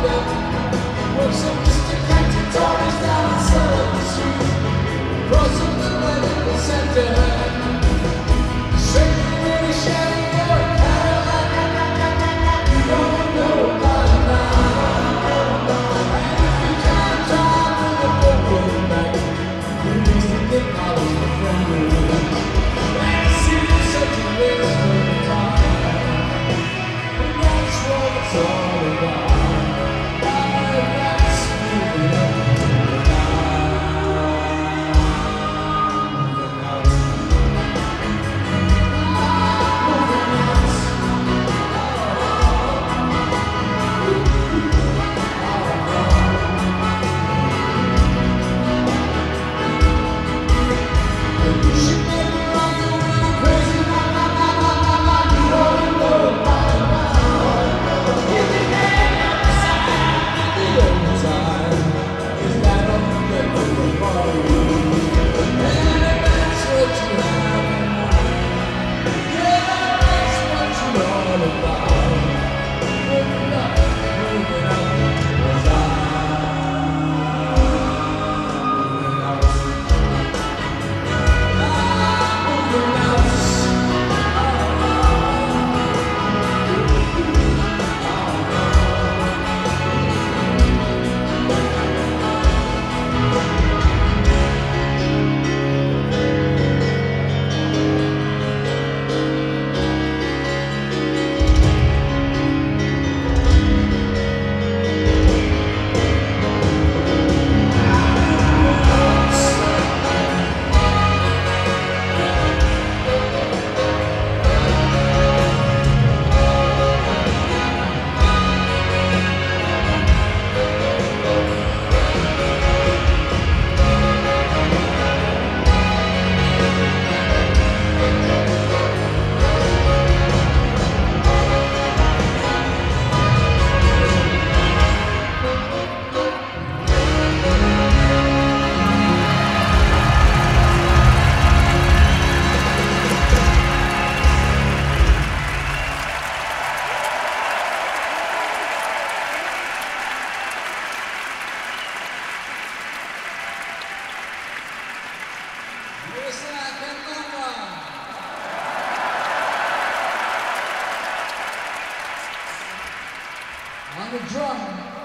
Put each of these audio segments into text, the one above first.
On the drum,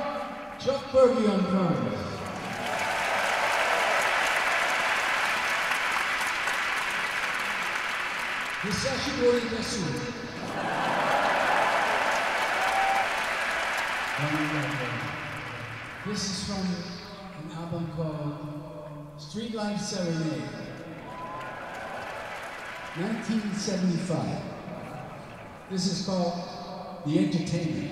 Chuck Berge on drums. Hisashi Moriyasu. This is from an album called Street Life Serenade, 1975. This is called The Entertainment.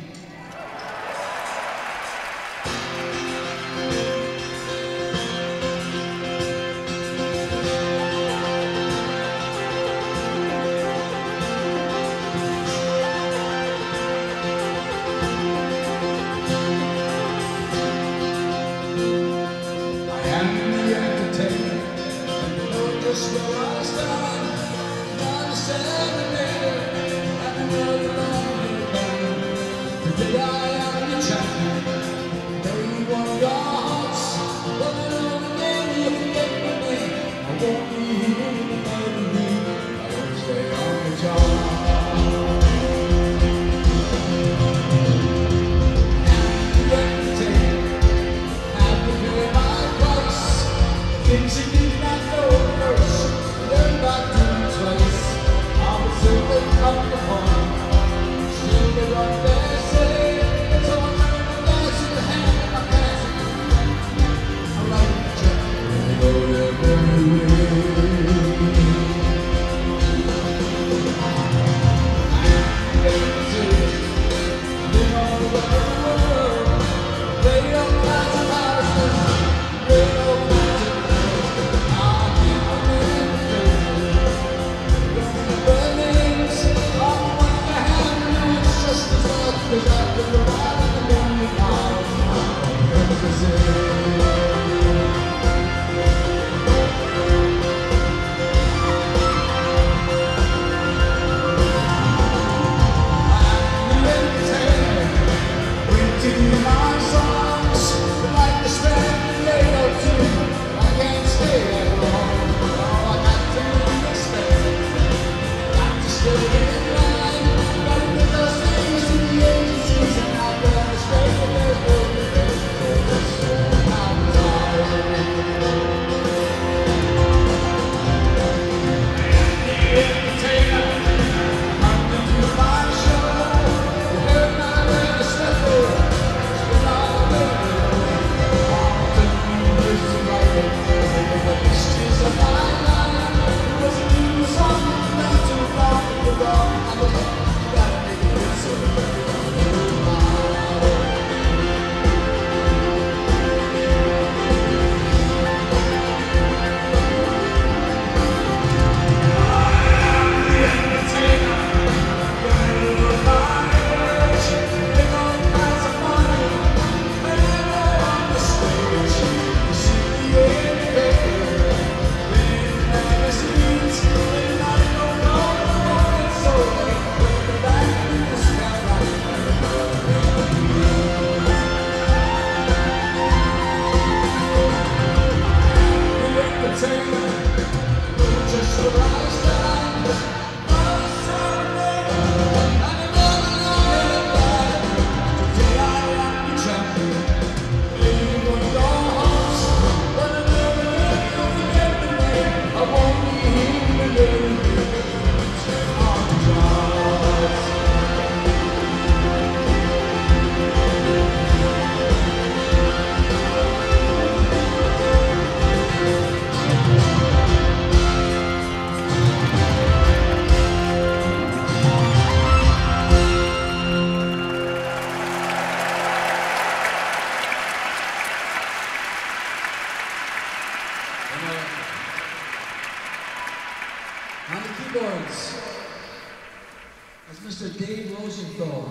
keyboards, that's Mr. Dave Rosenthal.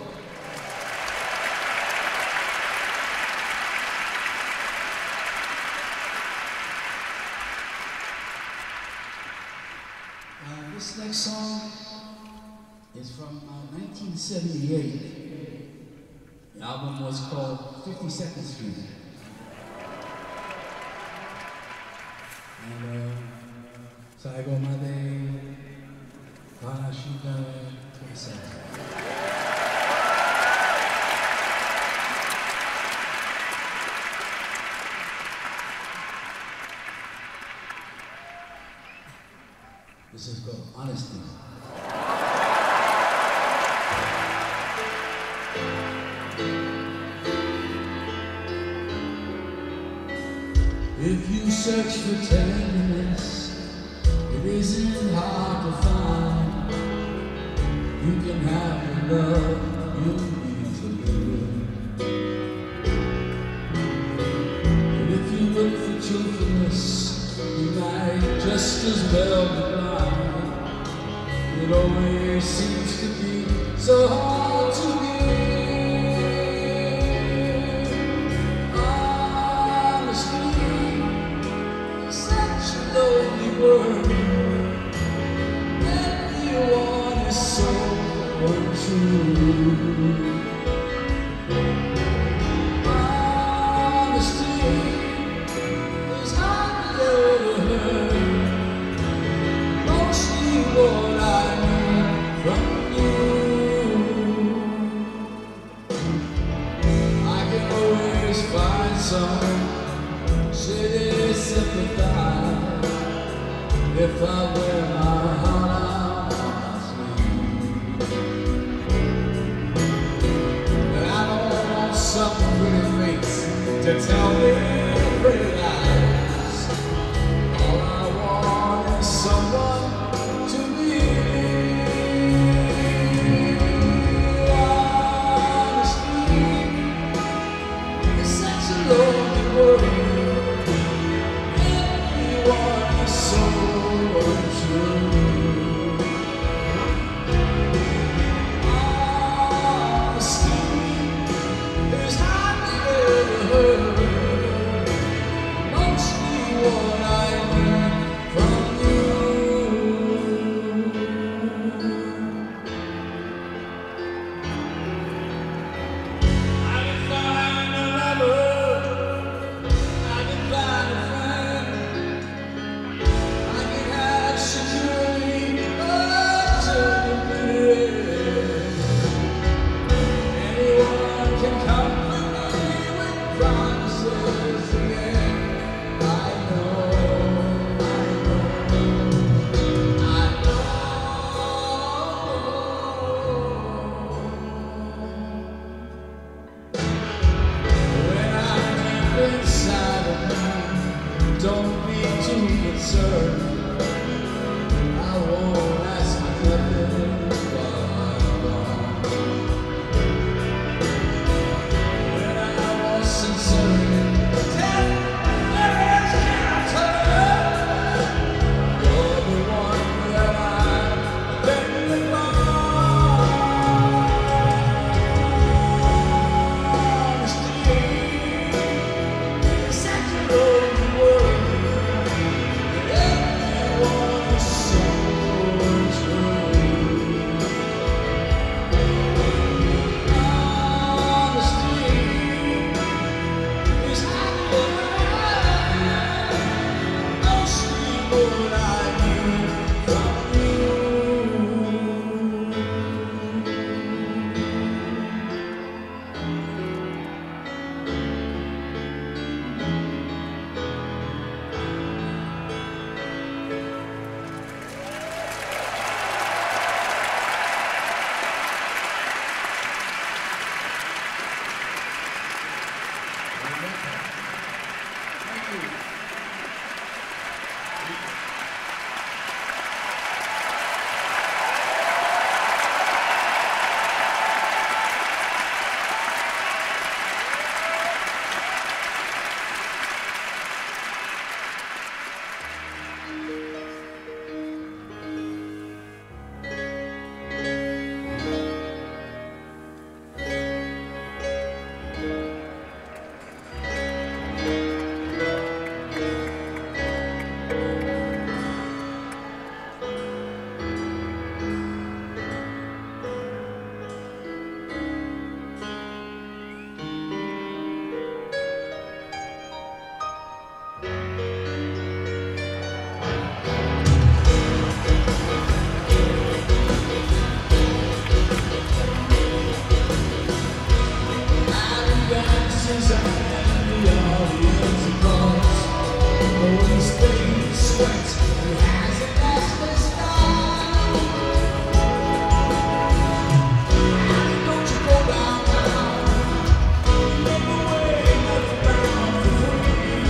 This next song is from 1978. The album was called 52nd Street. And Saigo Made Parashita 27. This is called Honesty. If you search for tenderness, it isn't hard to find. You can have the love you need to live. And if you look for truthfulness, you might just as well be blind. It always seems to be so hard to give. Lonely everyone is so untrue. Honesty is hardly ever heard. Mostly what I need from you. I can always find someone to sympathize. If I wear my heart out on my sleeve, and I don't want some pretty face to tell me pretty lies. All I want is someone to believe. Honesty is such a lonely word. Everyone is so don't be too concerned. I won't ask you nothing but when I was sincere, tell me where can I turn? You're the one that I've been Honesty is such a lonely word. his face sweat, who hasn't lost his style. And don't you go downtown, make the way nothing bound for free.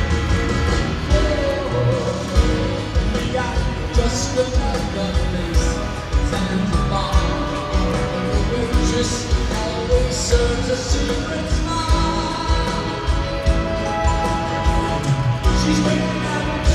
Oh, we got just another place, Zanzibar. The waitress always serves a secret smile. She's waiting at the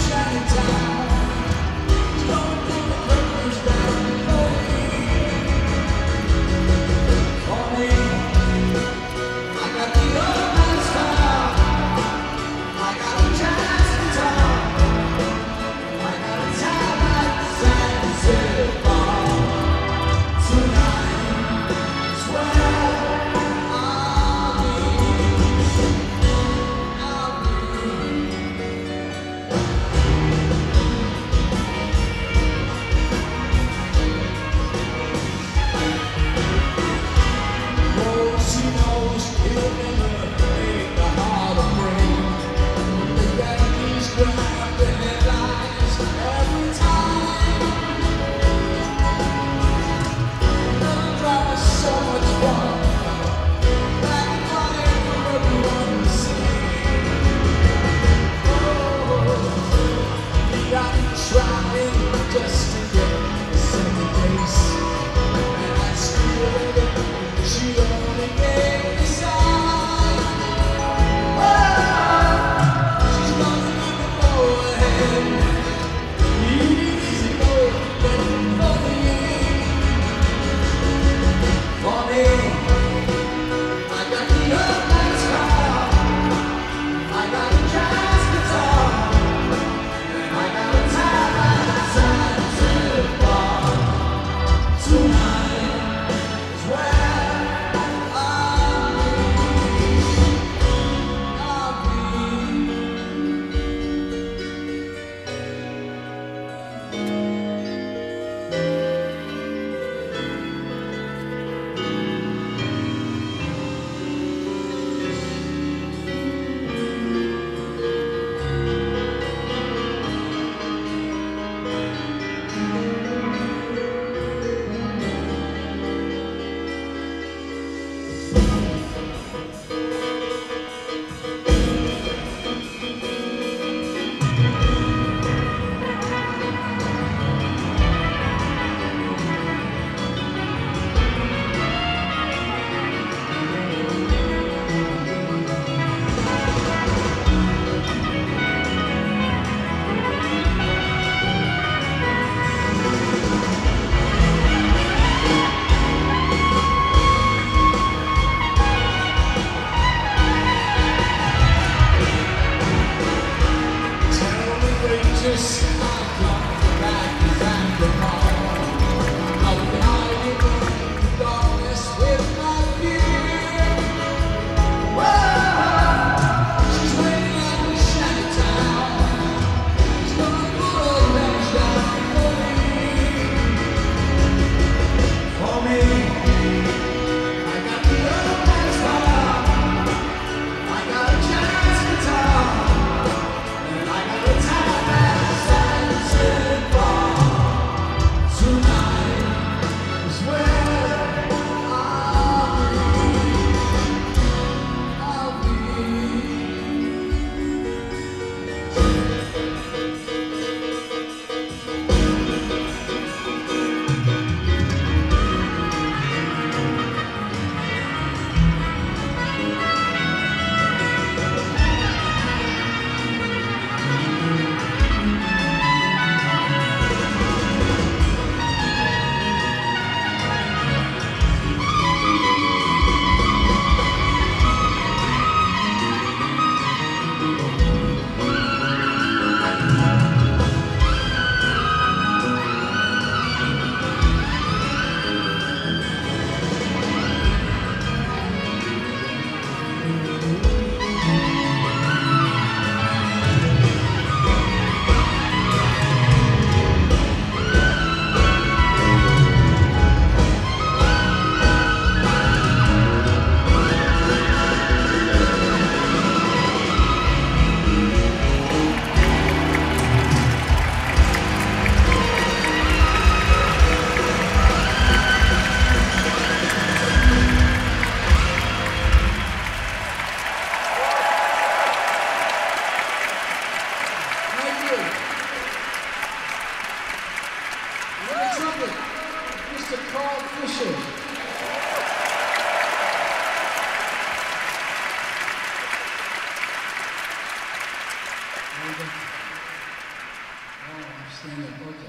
Stand up, okay.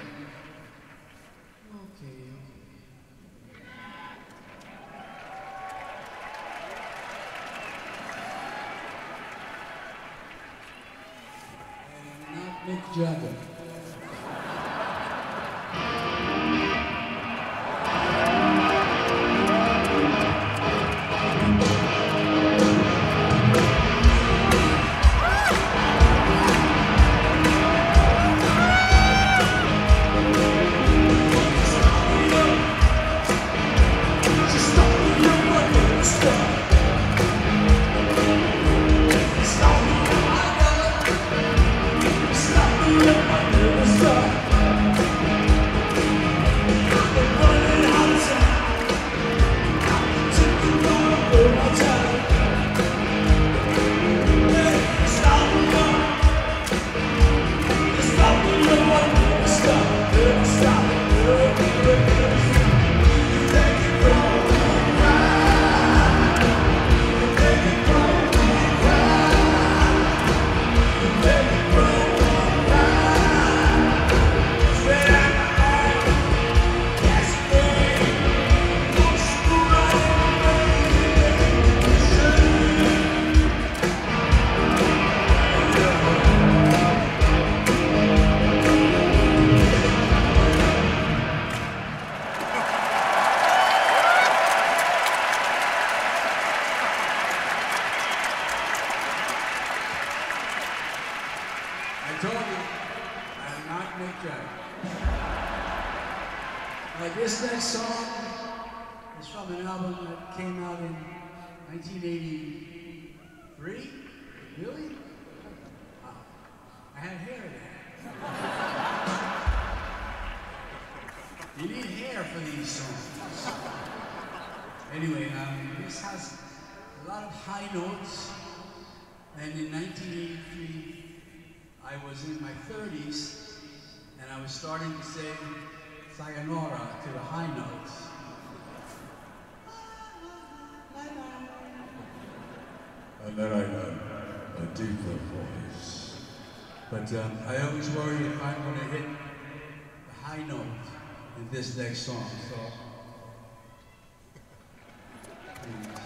Okay. And not Mick Jagger. I told you, I'm not Mick Jagger. This next song is from an album that came out in 1983. Really? Wow. I had hair then. You need hair for these songs. Anyway, this has a lot of high notes, and in 1983, I was in my 30s, and I was starting to say sayonara to the high notes. And then I got a deeper voice. But I always worry if I'm going to hit the high note in this next song. So, please.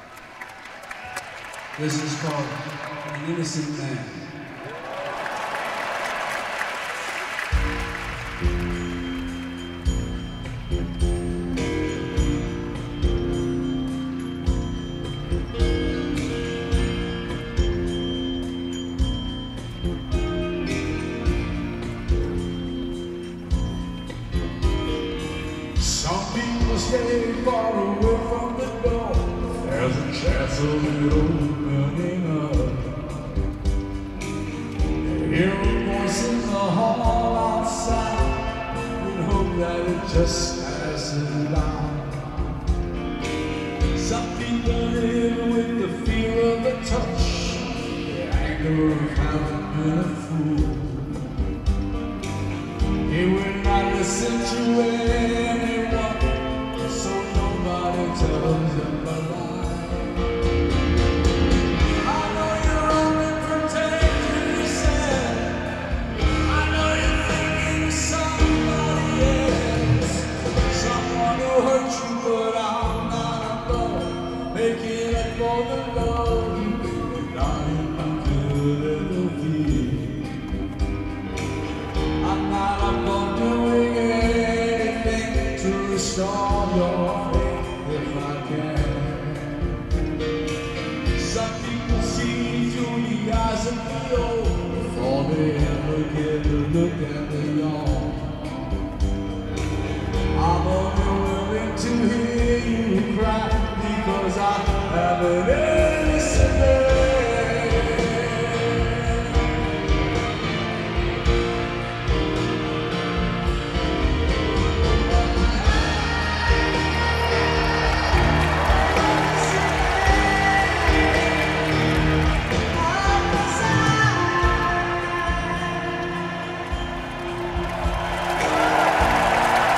This is called An Innocent Man. Stay far away from the door. There's a chance of it opening up. Hear a voice in the hall outside. We hope that it just passes by. Some people live with the fear of the touch, the anger of having been a fool. He will not listen to anyone, so nobody tells him a lie. I know you're only pretending, he said. I know you're thinking somebody else, someone who hurt you, but I'm not above making up for the love you gave me, darling, Philadelphia. I'm not above doing anything to restore your faith if I can. Some people see through the eyes of the old before they ever get to look at the young. I'm only willing to hear you cry because I have an innocent man.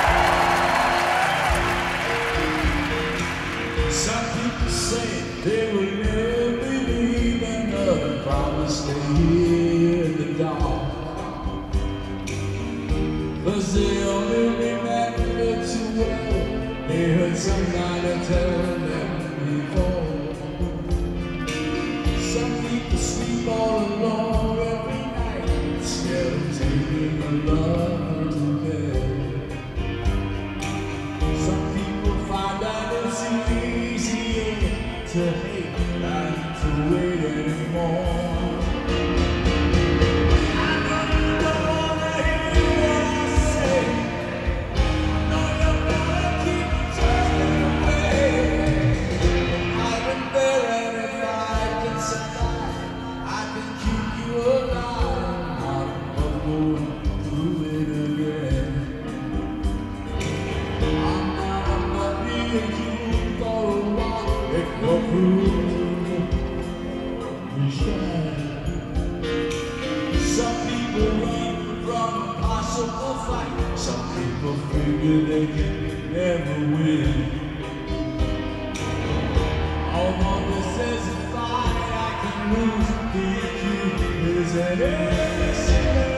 Some people say they some night I tell them before. Some people sleep all alone every night instead of taking a love to bed. Some people find that it's easier to hate than to wait anymore. Some people run from impossible fight. Some people figure they can never win. Although this is a fight I can lose, the issue is an innocent.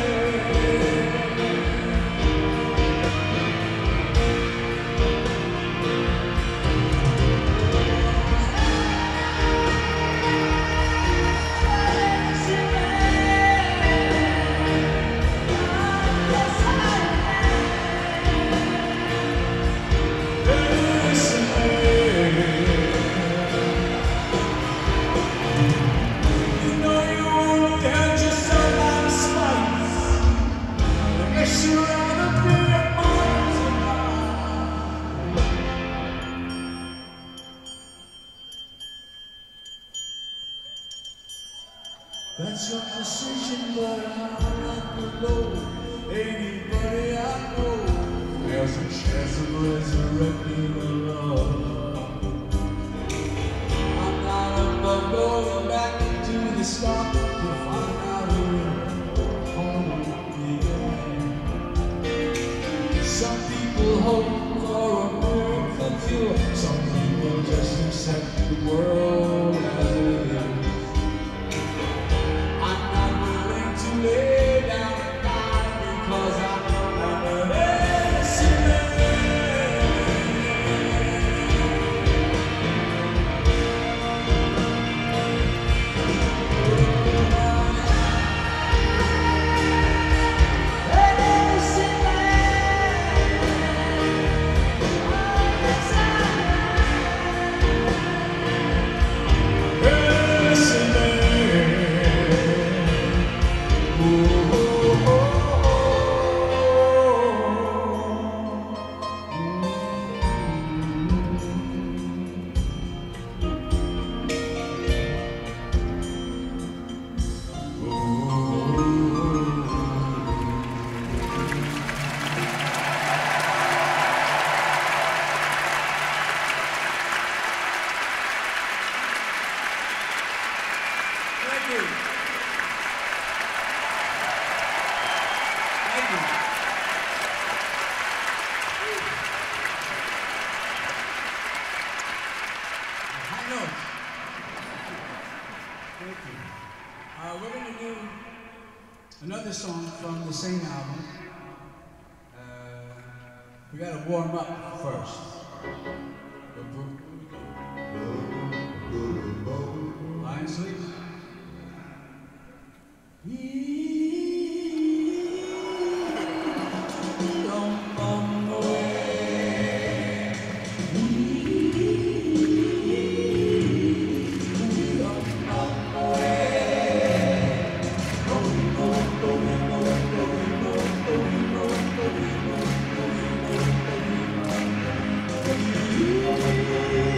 That's your decision, but I'm not alone. Anybody I know, there's a chance of resurrecting the love. I'm not above going back to the start to find out who home began. Some people hope for a miracle cure. Some people just accept the world as it is. Lay down and die because I'm an innocent We're going to do another song from the same album. We got to warm up first. Lion Sleep. You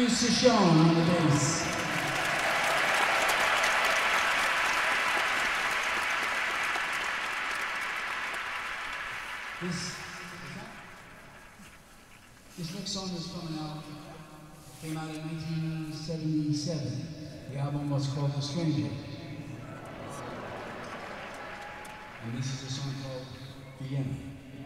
Mr. Sean on the bass. This next song is from an album. Came out in 1977. The album was called The Stranger. And this is a song called Vienna.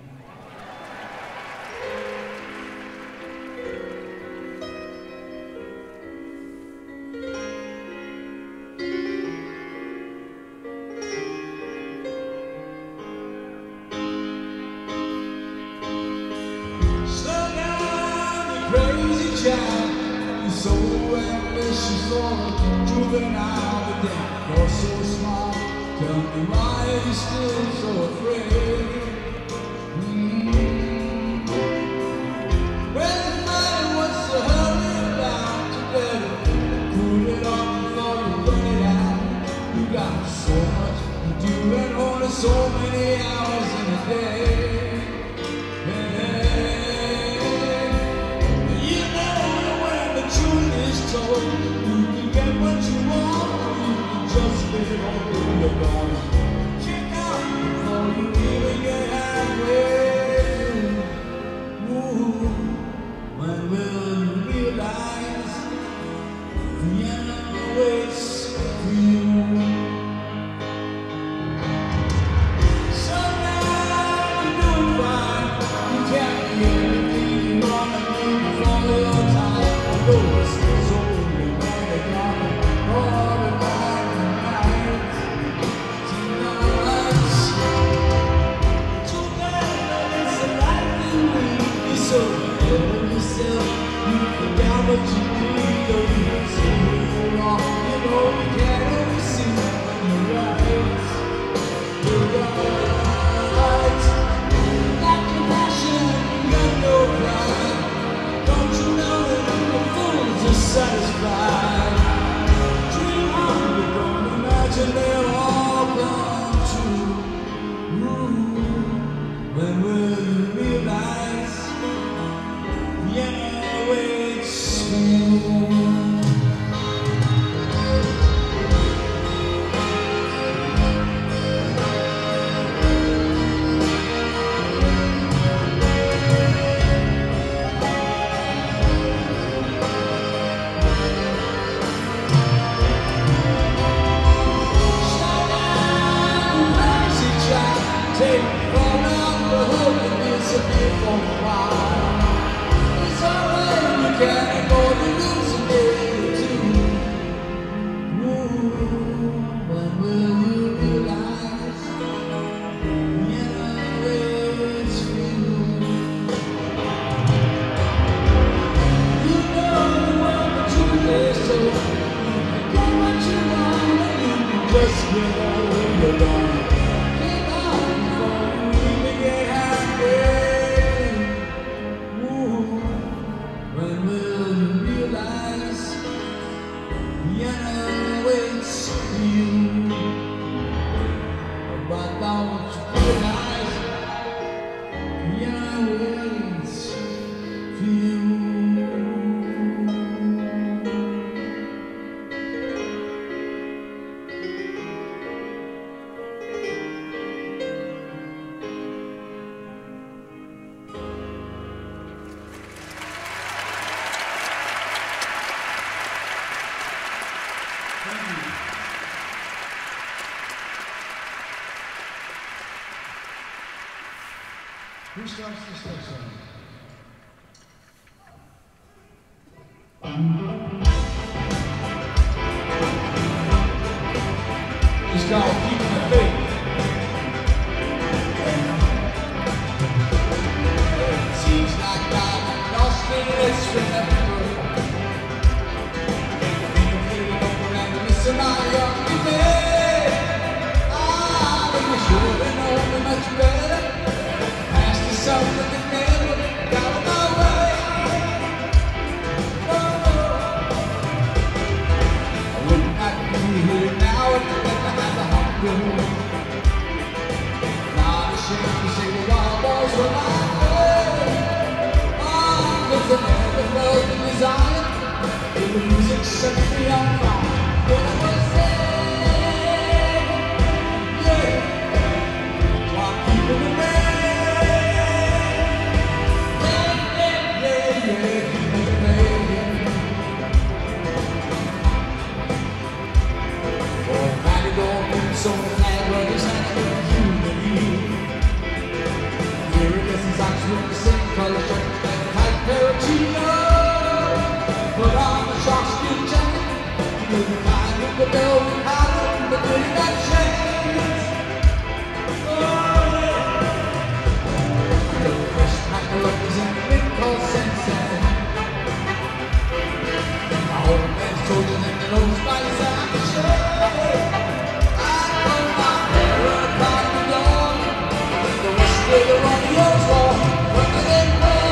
Crazy child, you're so ambitious for a juvenile, but then you're so smart. Tell me why are you still so afraid? Well, the matter what's the hurry about? You better cool it off before you run it out. You got so much to do and only so many hours in a day. So you can get what you want, or you can just live on where you're going. Check out before you even get halfway. Ooh, when will you realize Vienna waits for you? So now you're doing fine. You can't be anything you want to do before your time goes. What you need, or you can see where you're wrong. You know you can't always see when you're right. You're right. Got compassion, you got no pride. Don't you know that the fools are satisfied? Dream on, but don't imagine they'll all come true. Ooh, when will you realize? Yeah, waits. Take fall out the hook and disappear for a while. It's alright, you can't go to lose a day or two. Ooh, when will you realize Vienna waits for you? You know the world, but you live so you can get what you want, and you can just get all you're going. When will you realize Vienna waits for you? But don't you realize Vienna waits for you? Who starts this next song? It's called Keeping the Faith. It seems like I'm lost in this forever. Over and missing my young day. I should have known much better. Something that never got my way. I would not be here now if I didn't have the hunger. music set me on fire. What I was saying, yeah, while keeping the rain, keeping the rain. Oh, mighty don't need so many brothers and humanity. Here it is, it's actually the same color shirt and tight pair of jeans. Put on the shark skin jacket, you'll be fine with the velvet collar and the pretty that shades. Oh yeah. The first pack of love is in the ring called Sensei. My old man's told you that the nose bites I can show. I put my hair on a cotton dog, with the rest of the rodeo's wall, working in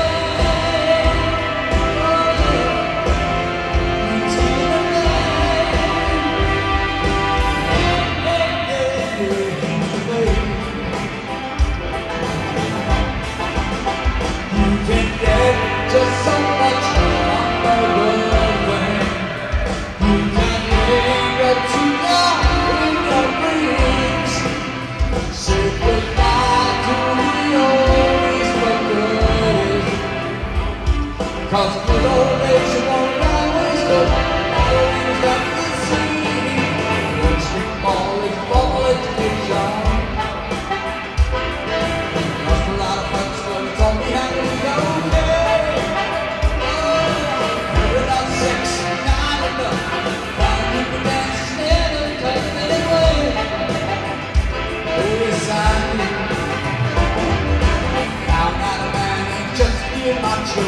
cause good old days you won't always look, always got to see. One street ball is ball education. Lost a lot of folks, but it's all behind me, okay. Oh, without sex, not enough. Gotta keep the dance never touching anyway. Oh, yes, I do. Now that a man ain't just being macho.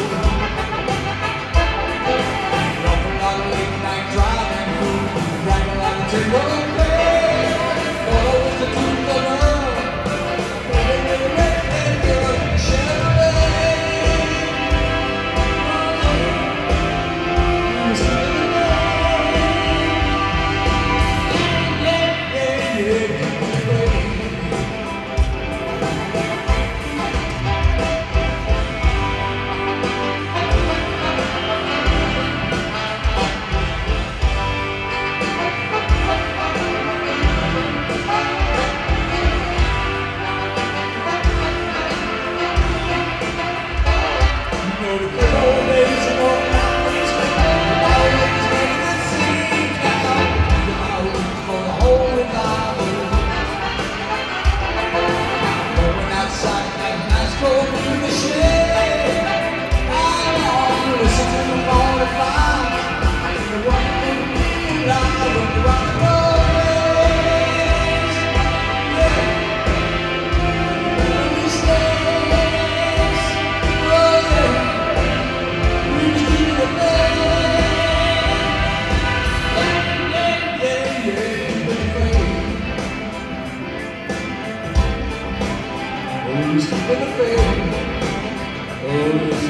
Always keeping the faith. Oh, yes,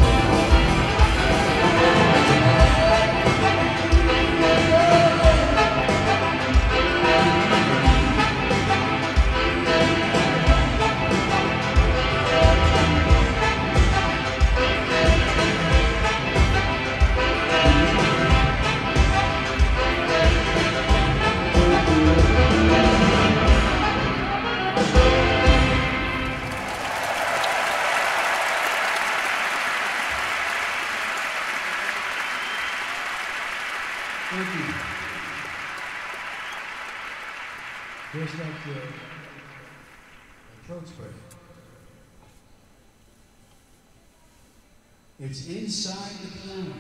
thank you. Here's that throat spray. It's inside the clown.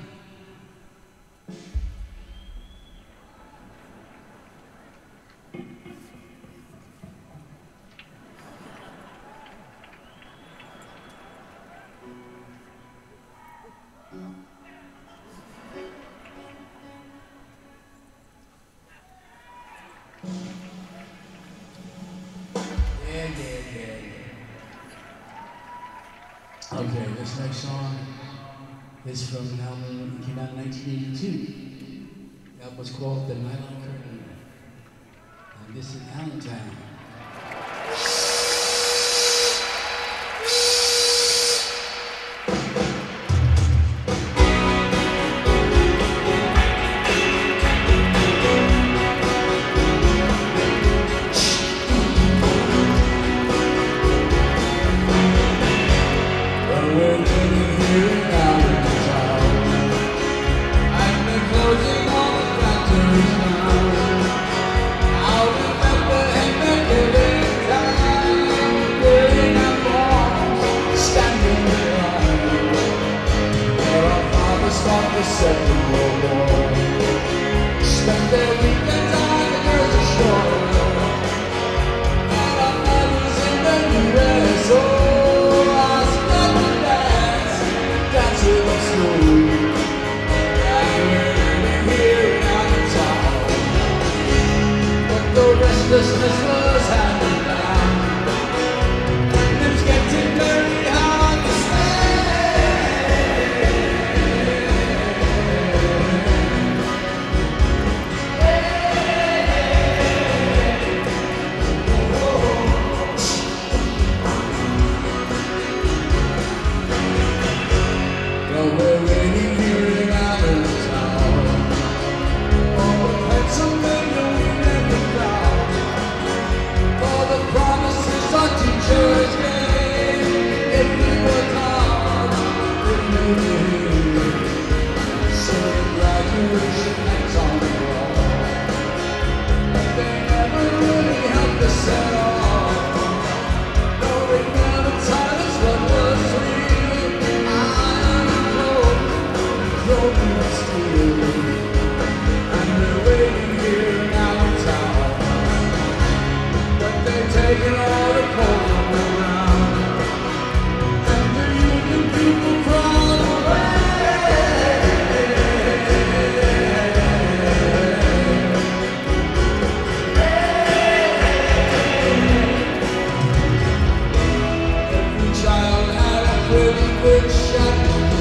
Okay, this next song is from an album that came out in 1982. That was called The Nylon Curtain. And this is Allentown. Second World War. Spent their weekends on the Jersey Shore. And our mothers in the USO. I spent the dance with the school. And we're here out in town. But the restlessness was happening now. It's getting very hard to we're waiting here in Allentown. Oh, Pennsylvania we never found. For the promises our teachers gave. If we worked hard, it may be here. So the graduation hangs on the wall. But they never really helped us at all. No, they never taught us what was real. And we're waiting here in Allentown. But they've taken all the coal from the ground. And the union people crawl away. Every child had a pretty good shot.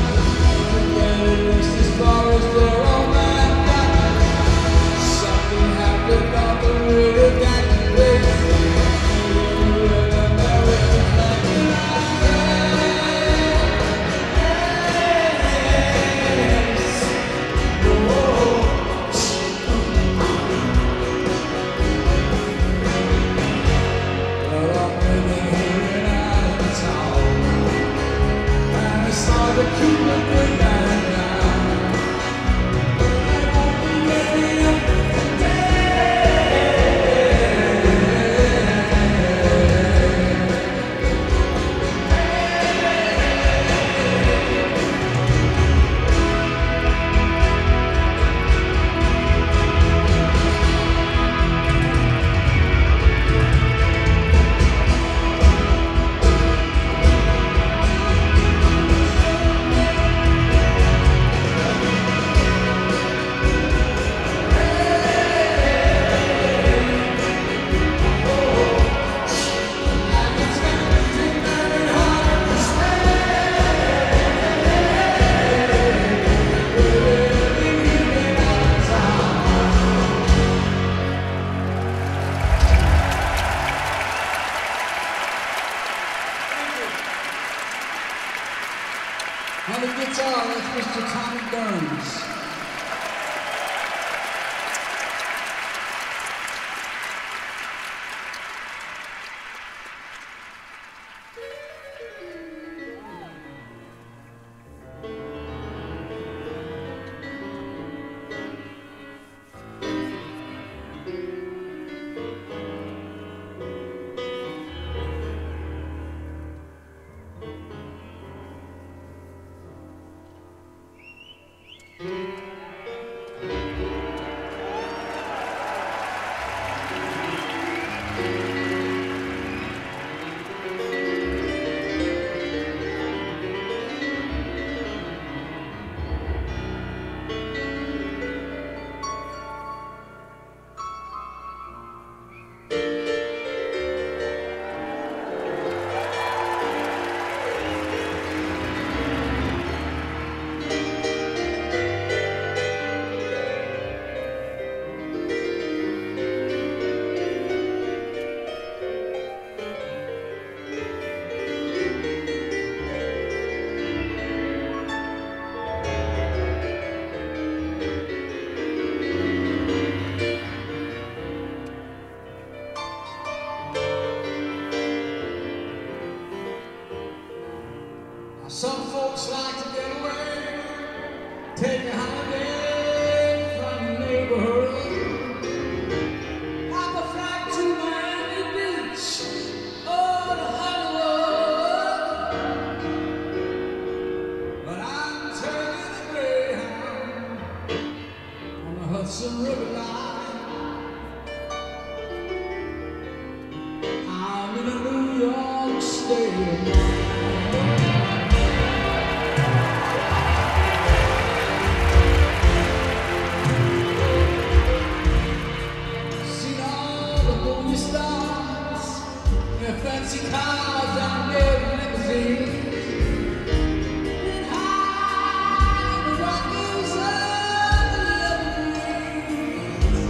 Their own man got something happened on the river that way. American flag in our hands. Well, I'm living here in Allentown, and I saw the Cuban good man down. On the guitar, that's Mr. Tommy Burns. in a New York State. Seen all the movie stars in fancy cars and big limousines. Been high in the Rockies and the Everglades.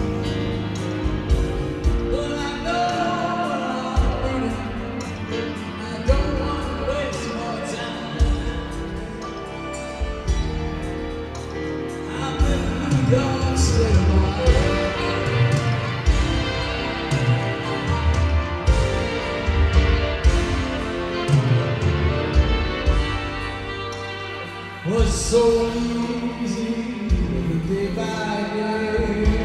But I know I'm leaving. I don't want to waste more time. I'm in New York State. Was so easy living day by day,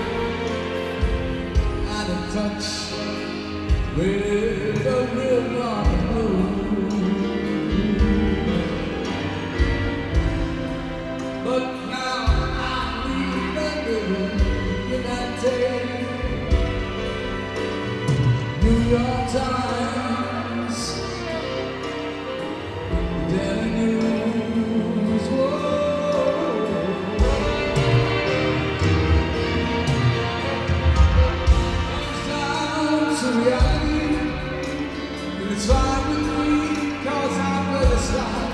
out of touch with the river blue. But now I'm remembering in that day, New York Times, Daily News. It's fine with me, cause I'm where to start.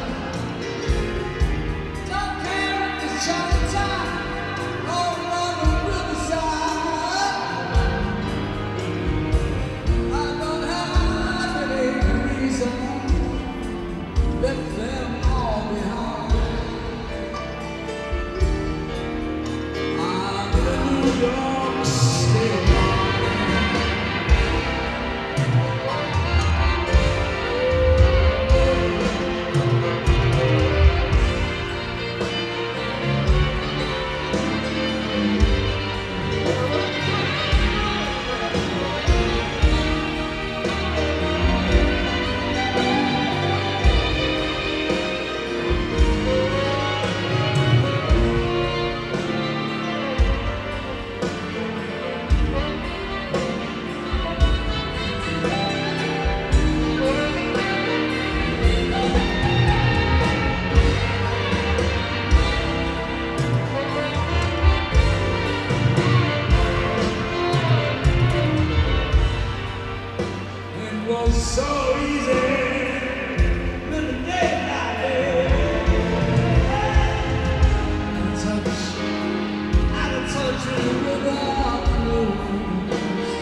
Don't care if it's Chinatown or on the riverside. I don't have any reason, left them all behind. I'm in a New York State. So easy, living day by day. Out of touch with the river blues.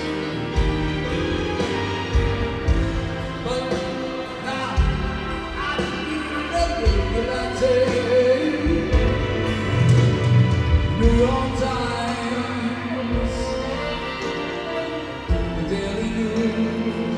But now I remember that day. New York Times, the Daily News.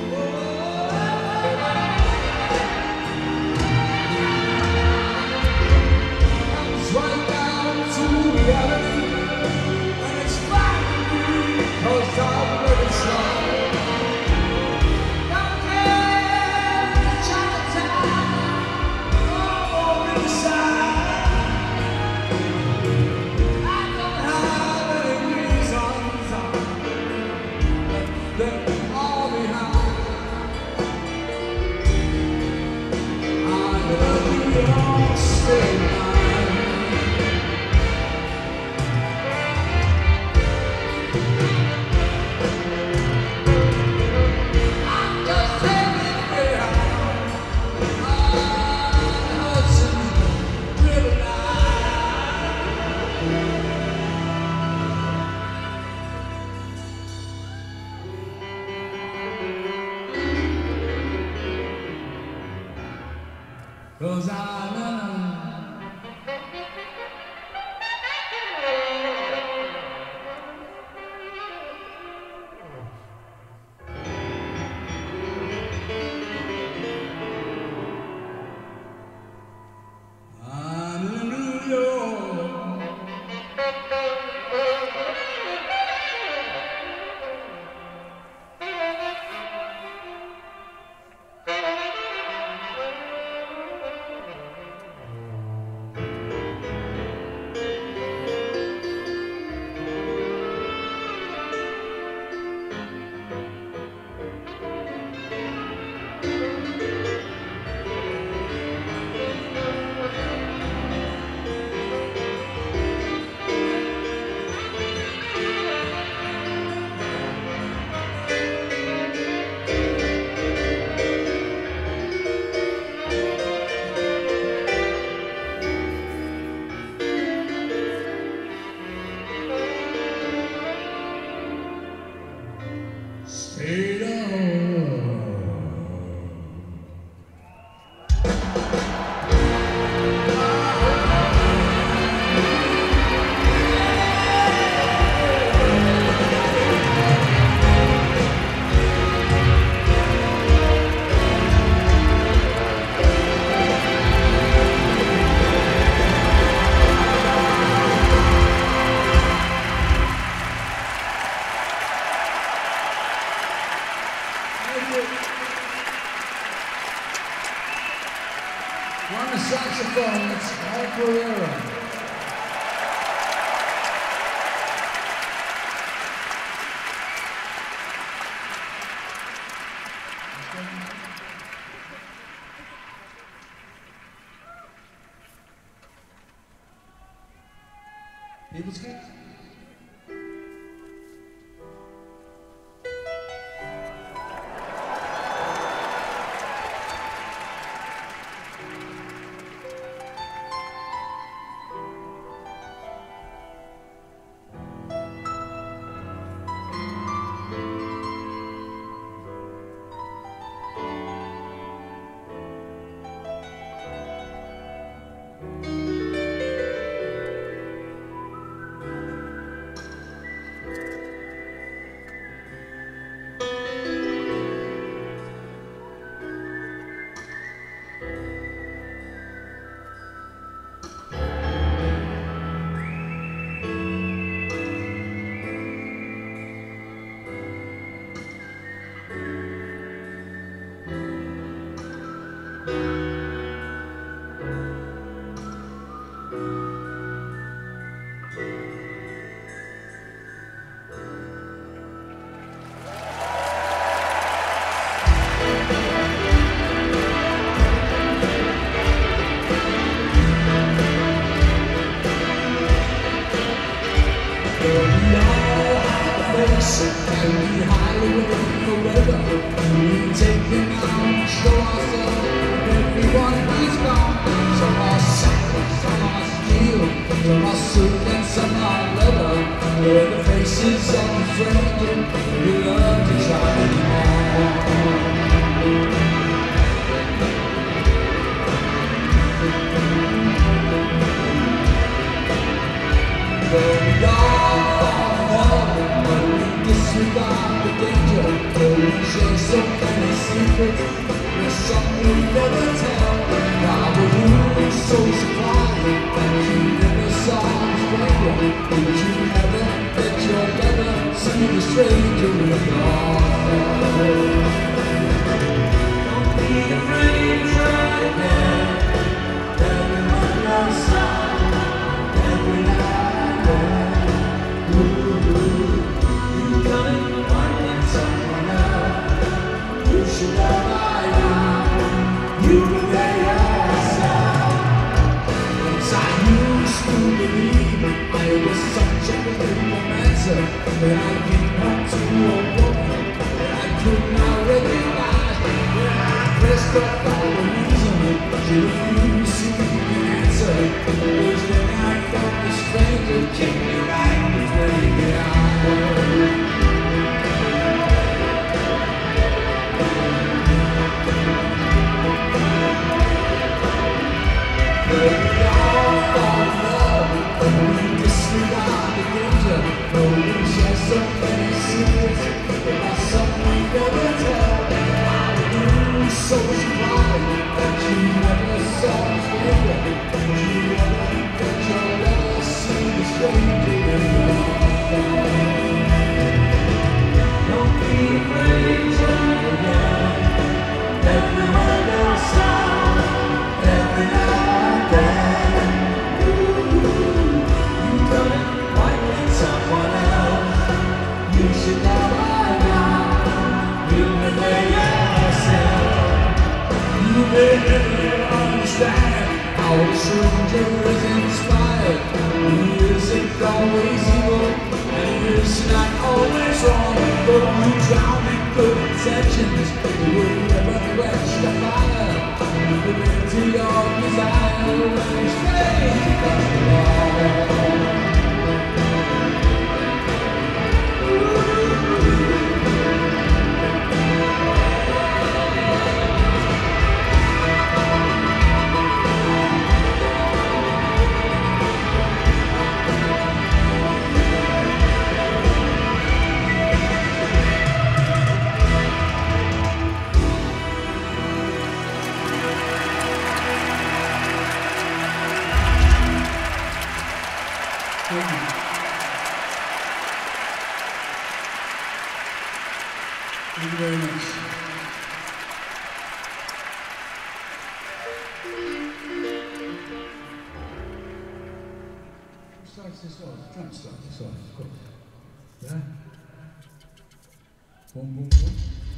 Cause I'm in New York. fade out. On the saxophone, it's Paul Pereira. People's Gift. And we hide away forever. We take them out, show ourselves. Everyone is gone. Some are silent, some are steel, some are silk and some are leather. We're the faces of the stranger. We love to try anymore. We all fall in love, but we disregard the danger. We share so many secrets, there's something we never tell. Now we're so surprised that you never saw the stranger. Did you ever let your lover see the stranger in your heart? Don't be afraid, try again. Everyone loves sound, every night. When I came up to a woman that I could not recognize, when I pressed up all the reason, she refused to see the answer. It was when I felt the stranger kick me right between the eyes. But we all fall in love, but we disregard the danger. So many secrets, about something we never tell. I was so surprised that you never saw the stranger. You never let your lover see the stranger in your heart. Don't be afraid, try again. Everyone knows sound, every now and then. You've done it right with someone else. You should know by now. You may yourself. You may never understand how a stranger is inspired. He isn't always evil, and he is not always wrong. But you drown in good intentions, you will never quench the fire. You give into your desire when it's strange from the wall. Thank you very much. Who starts this off? Trump starts this off, of course. Yeah? Boom, boom, boom.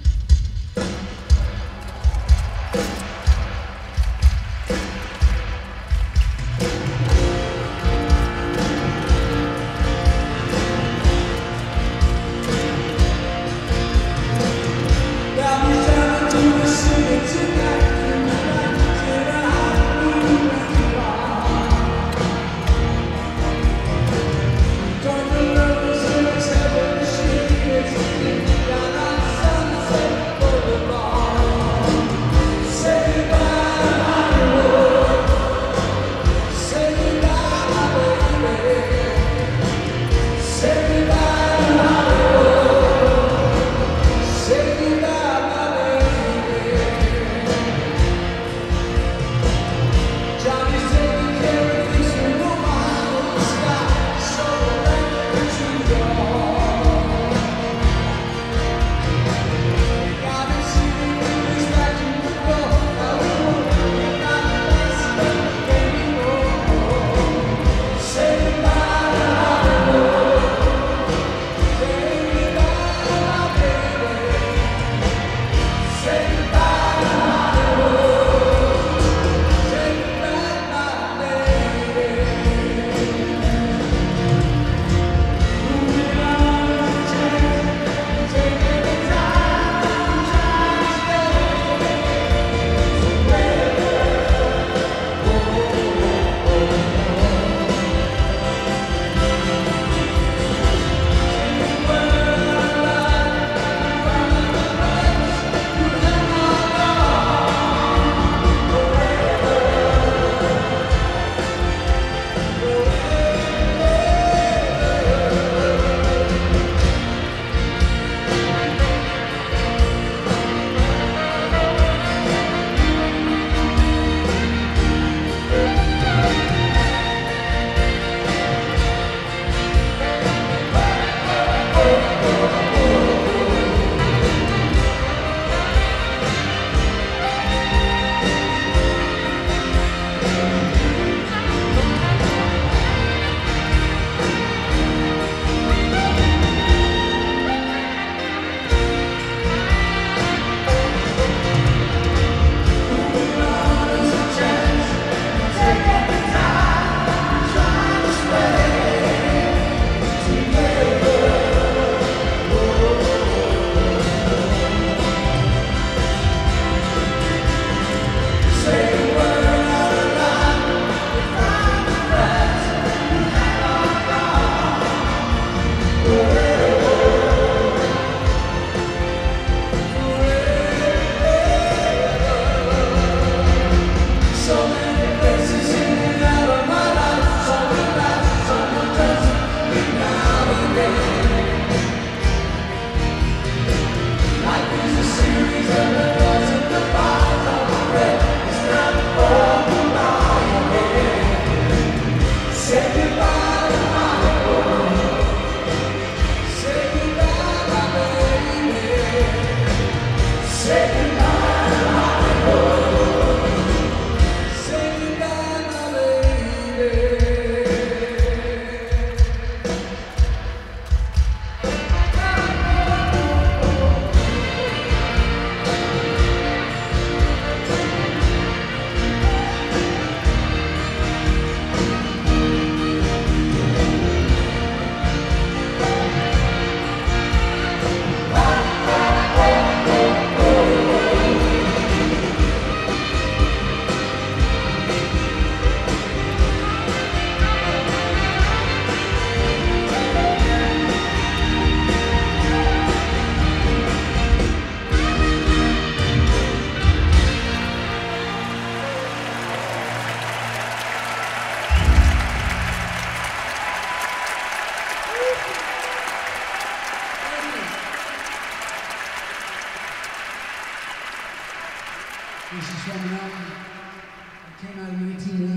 This is from an album that came out in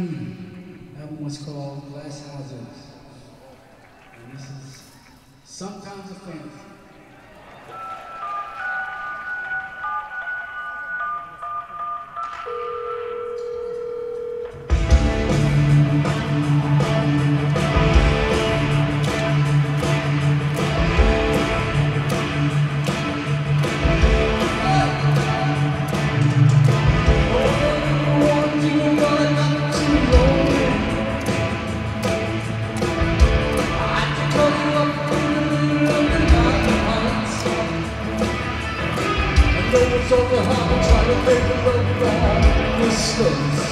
1980. The album was called Glass Houses. And this is Sometimes a Fantasy. know it's all the hard to try to make it up from distance.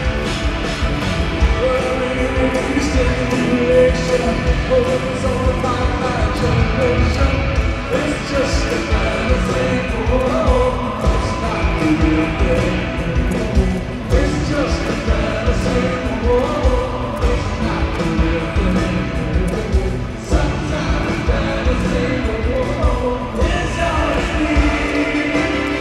It's stimulation, oh, it's all about my generation. It's just a fantasy, oh, it's not the real thing. It's just a fantasy, oh, it's not the real thing. Sometimes fantasy, oh, it's all it needs.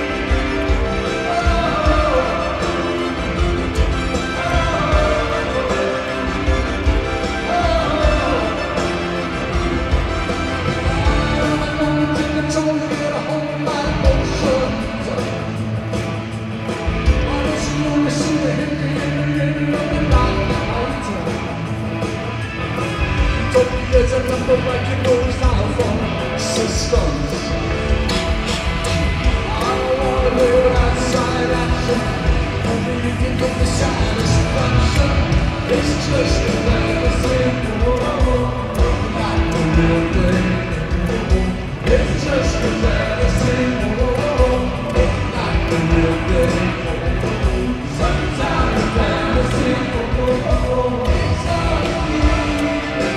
There's a number like it goes down from systems. I don't wanna live outside action. Only you can get the satisfaction. It's just a fantasy, oh, not the real thing. It's just a fantasy, oh, not the real thing. Sometimes a fantasy, oh, it's all you need.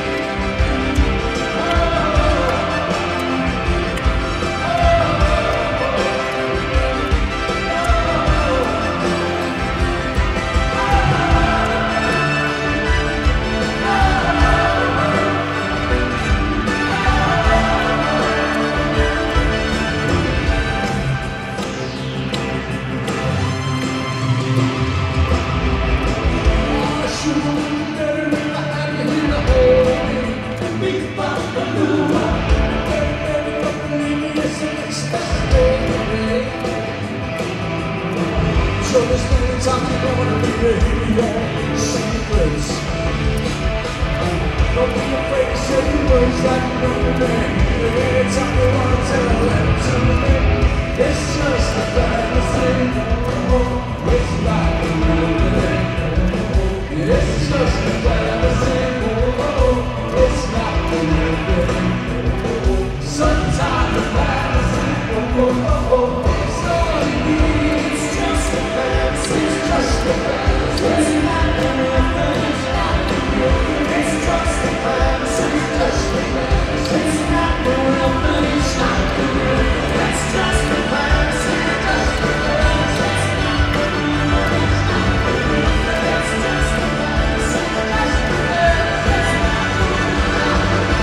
So there's many times you're gonna reveal your secrets. Don't be afraid to say the words that you know me. Anytime you wanna tell them to me, it's just a fantasy, oh, it's not the real thing. It's just a fantasy, oh, it's not the real thing. Sometimes a fantasy, oh, it's all you need. It's just a fantasy, it's just a fantasy. It's not the real thing, it's not the real thing. It's just a fantasy, it's just a fantasy. It's not the real thing, it's not the real thing. It's just a fantasy, it's just a fantasy. It's not the real thing, it's not the real thing. It's just a fantasy, it's just a fantasy. It's not the real thing.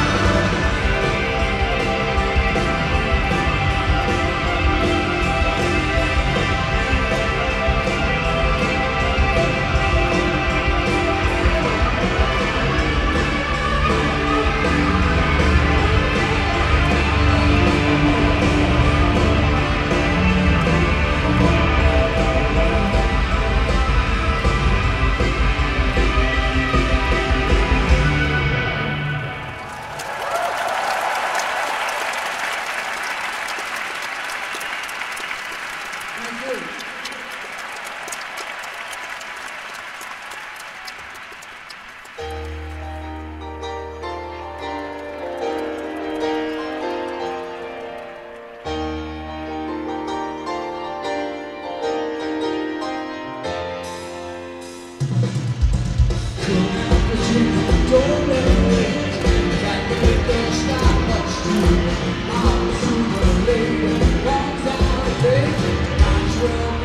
Don't let it wait, can't wait, don't stop much too. I'm a super lady, long time a day, might as well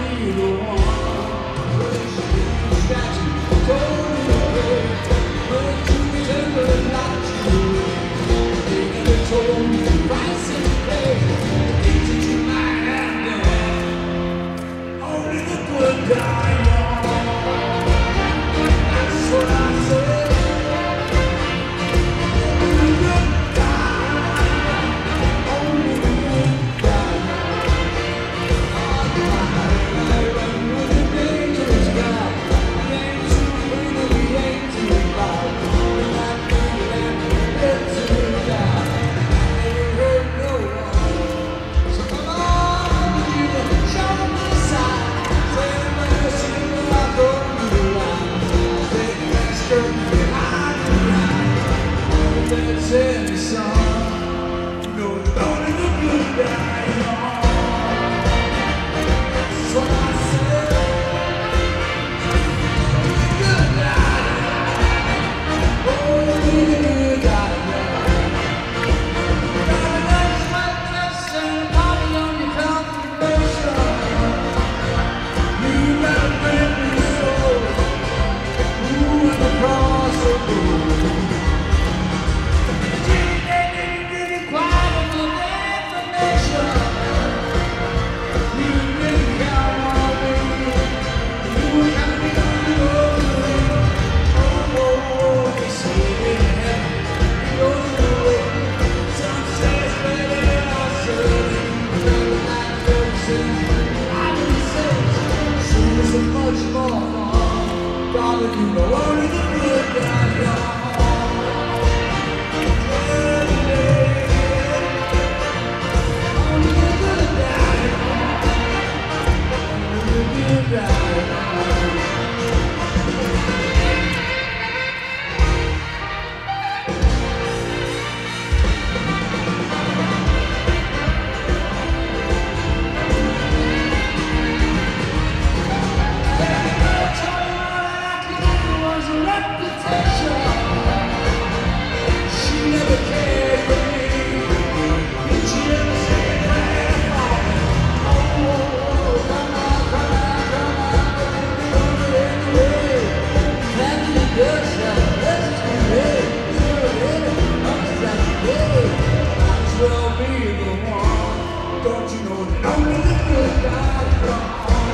Don't you know that only the good die young?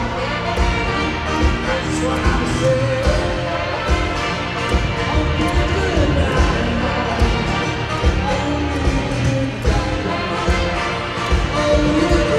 That's what I'm saying. Only the good die young. Only the good die young. Only the good.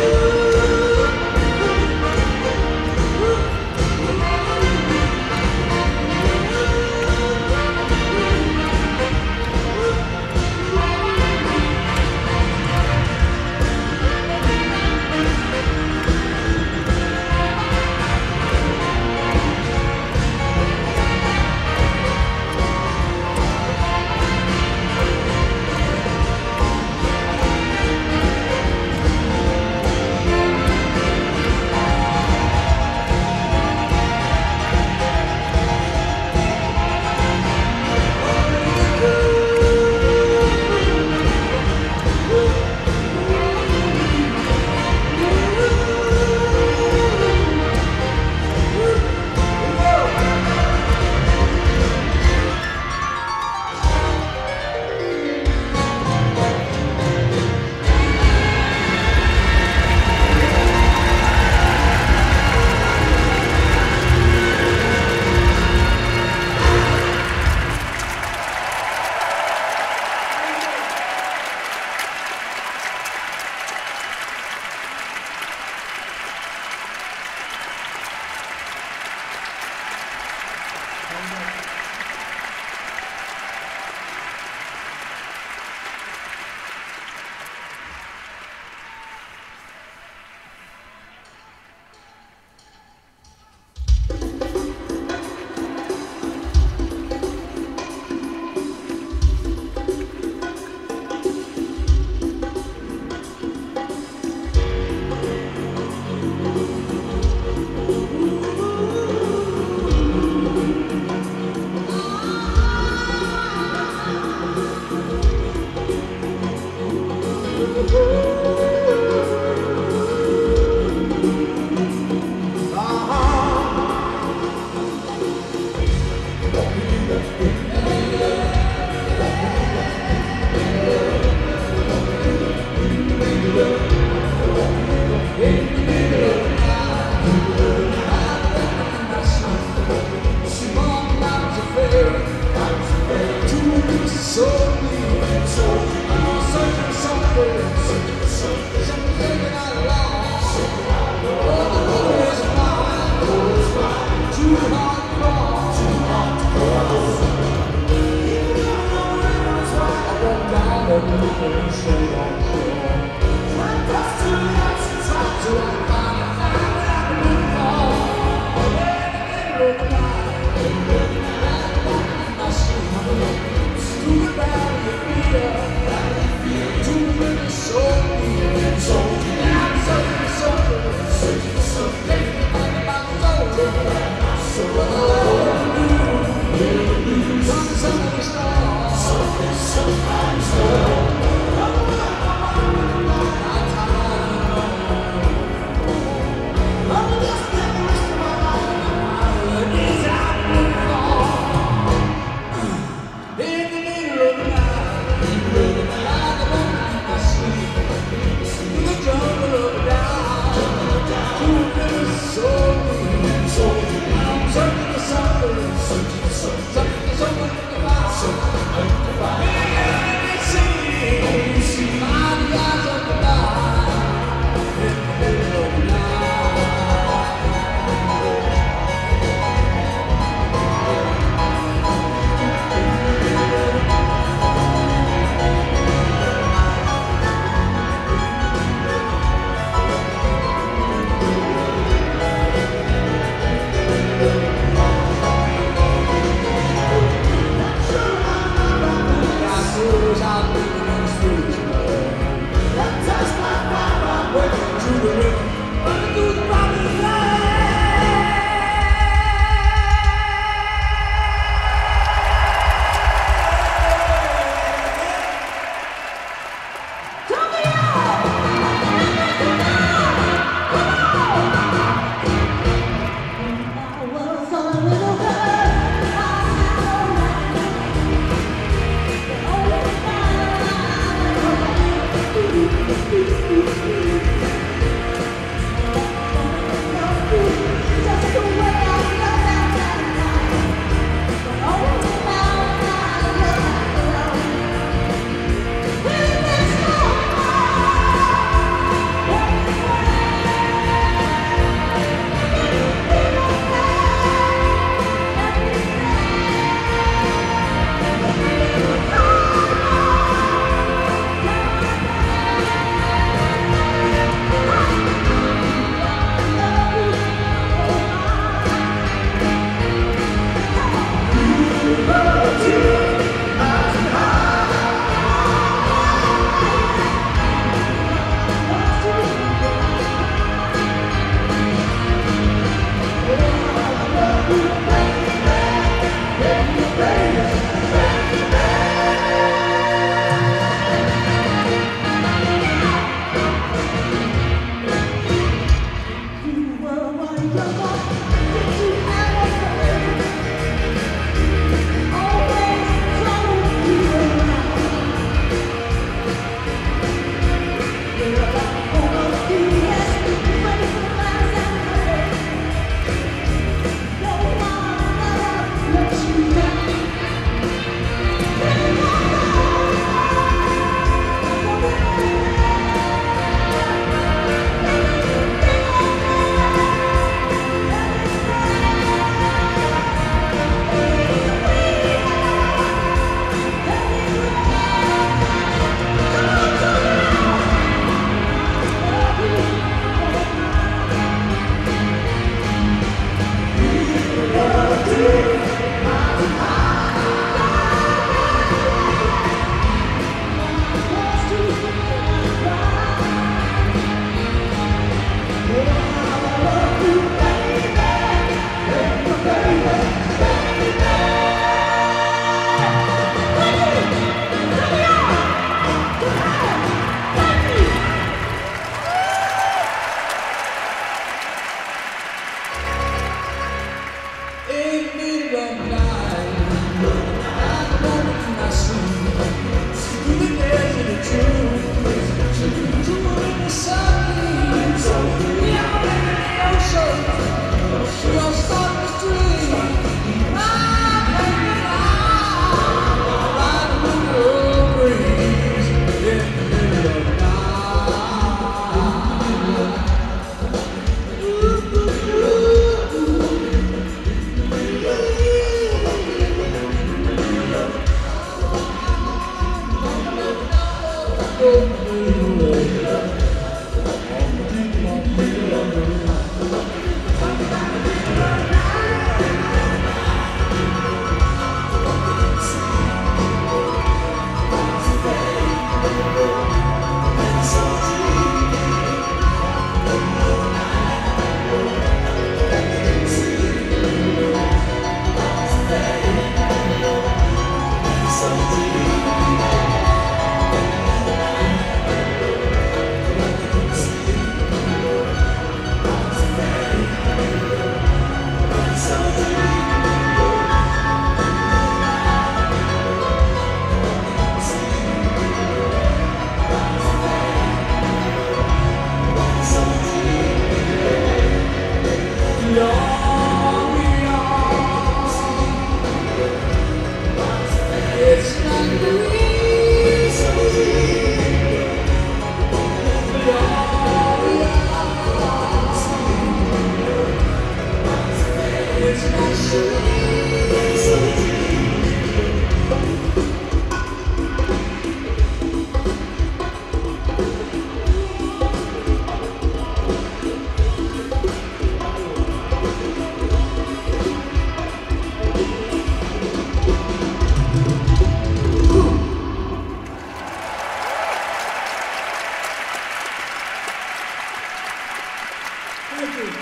Thank you.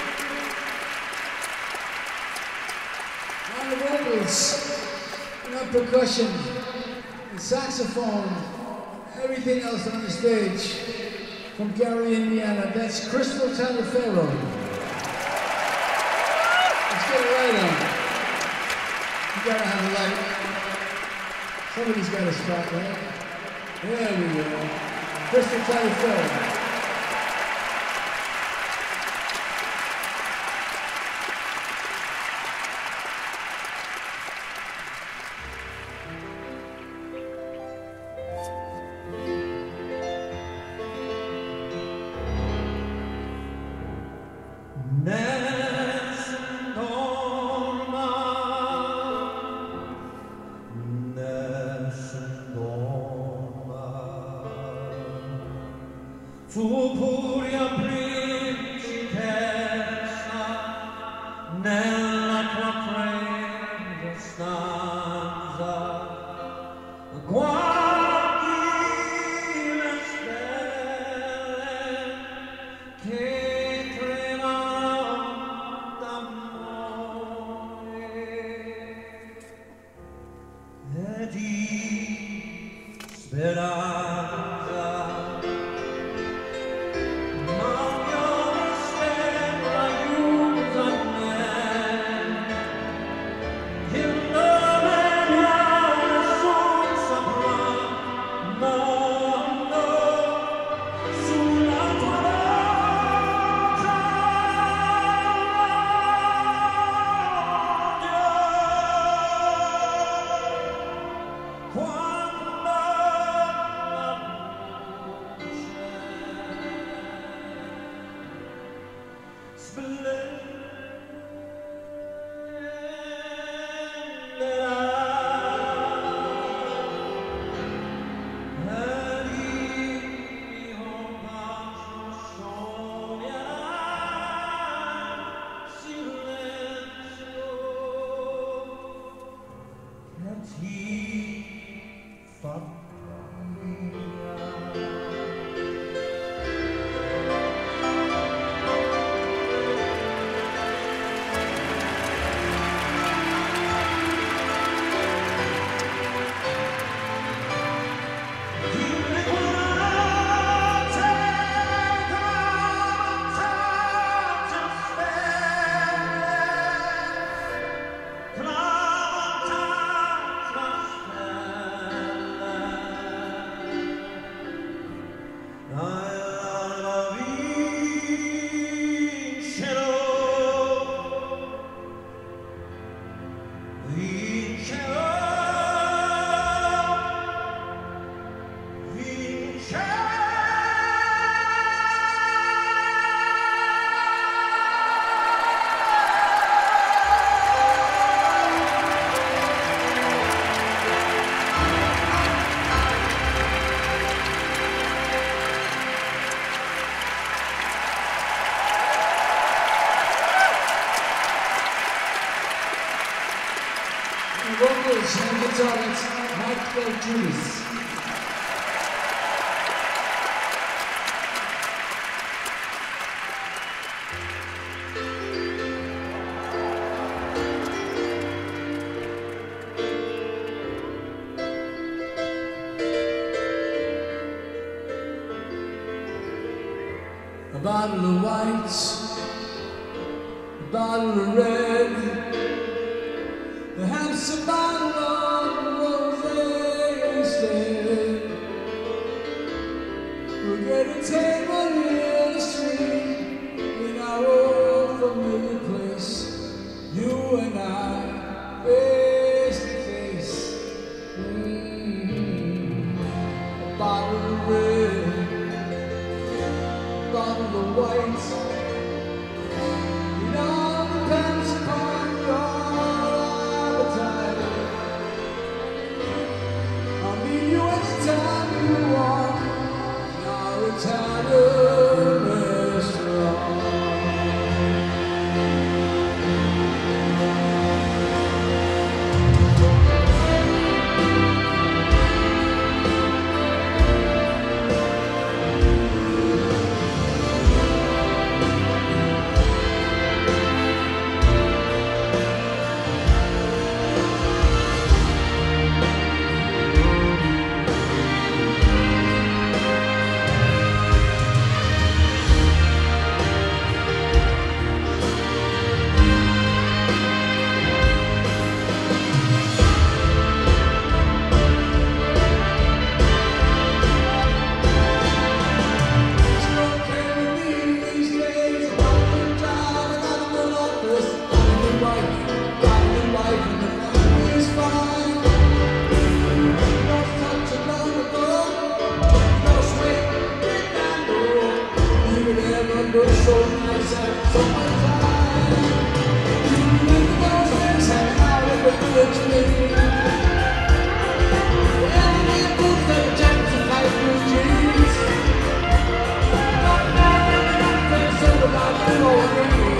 On the vocals, percussion, the saxophone, everything else on the stage from Gary, Indiana. That's Crystal Taliaferro. Let's get a light on. You gotta have a light. Somebody's got a spotlight. There we go. Crystal Taliaferro. Fu pura principessa nella tua fredda stanza, guardi le stelle che tremano d'amore e di speranza. Vocals and guitar, it's Michael Judas. A bottle of white, a bottle of red, perhaps a bottle of rosé instead. We'll get a table in the street in our old familiar place, you and I, face to face. A bottle of red, a bottle of white. It all depends upon your appetite. I'll meet you anytime you want in our Italian restaurant. look so nice at summertime. You remember those days hanging out at the village green. And we both had jackets and light blue jeans. But now there's something about the morning.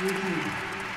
Thank you.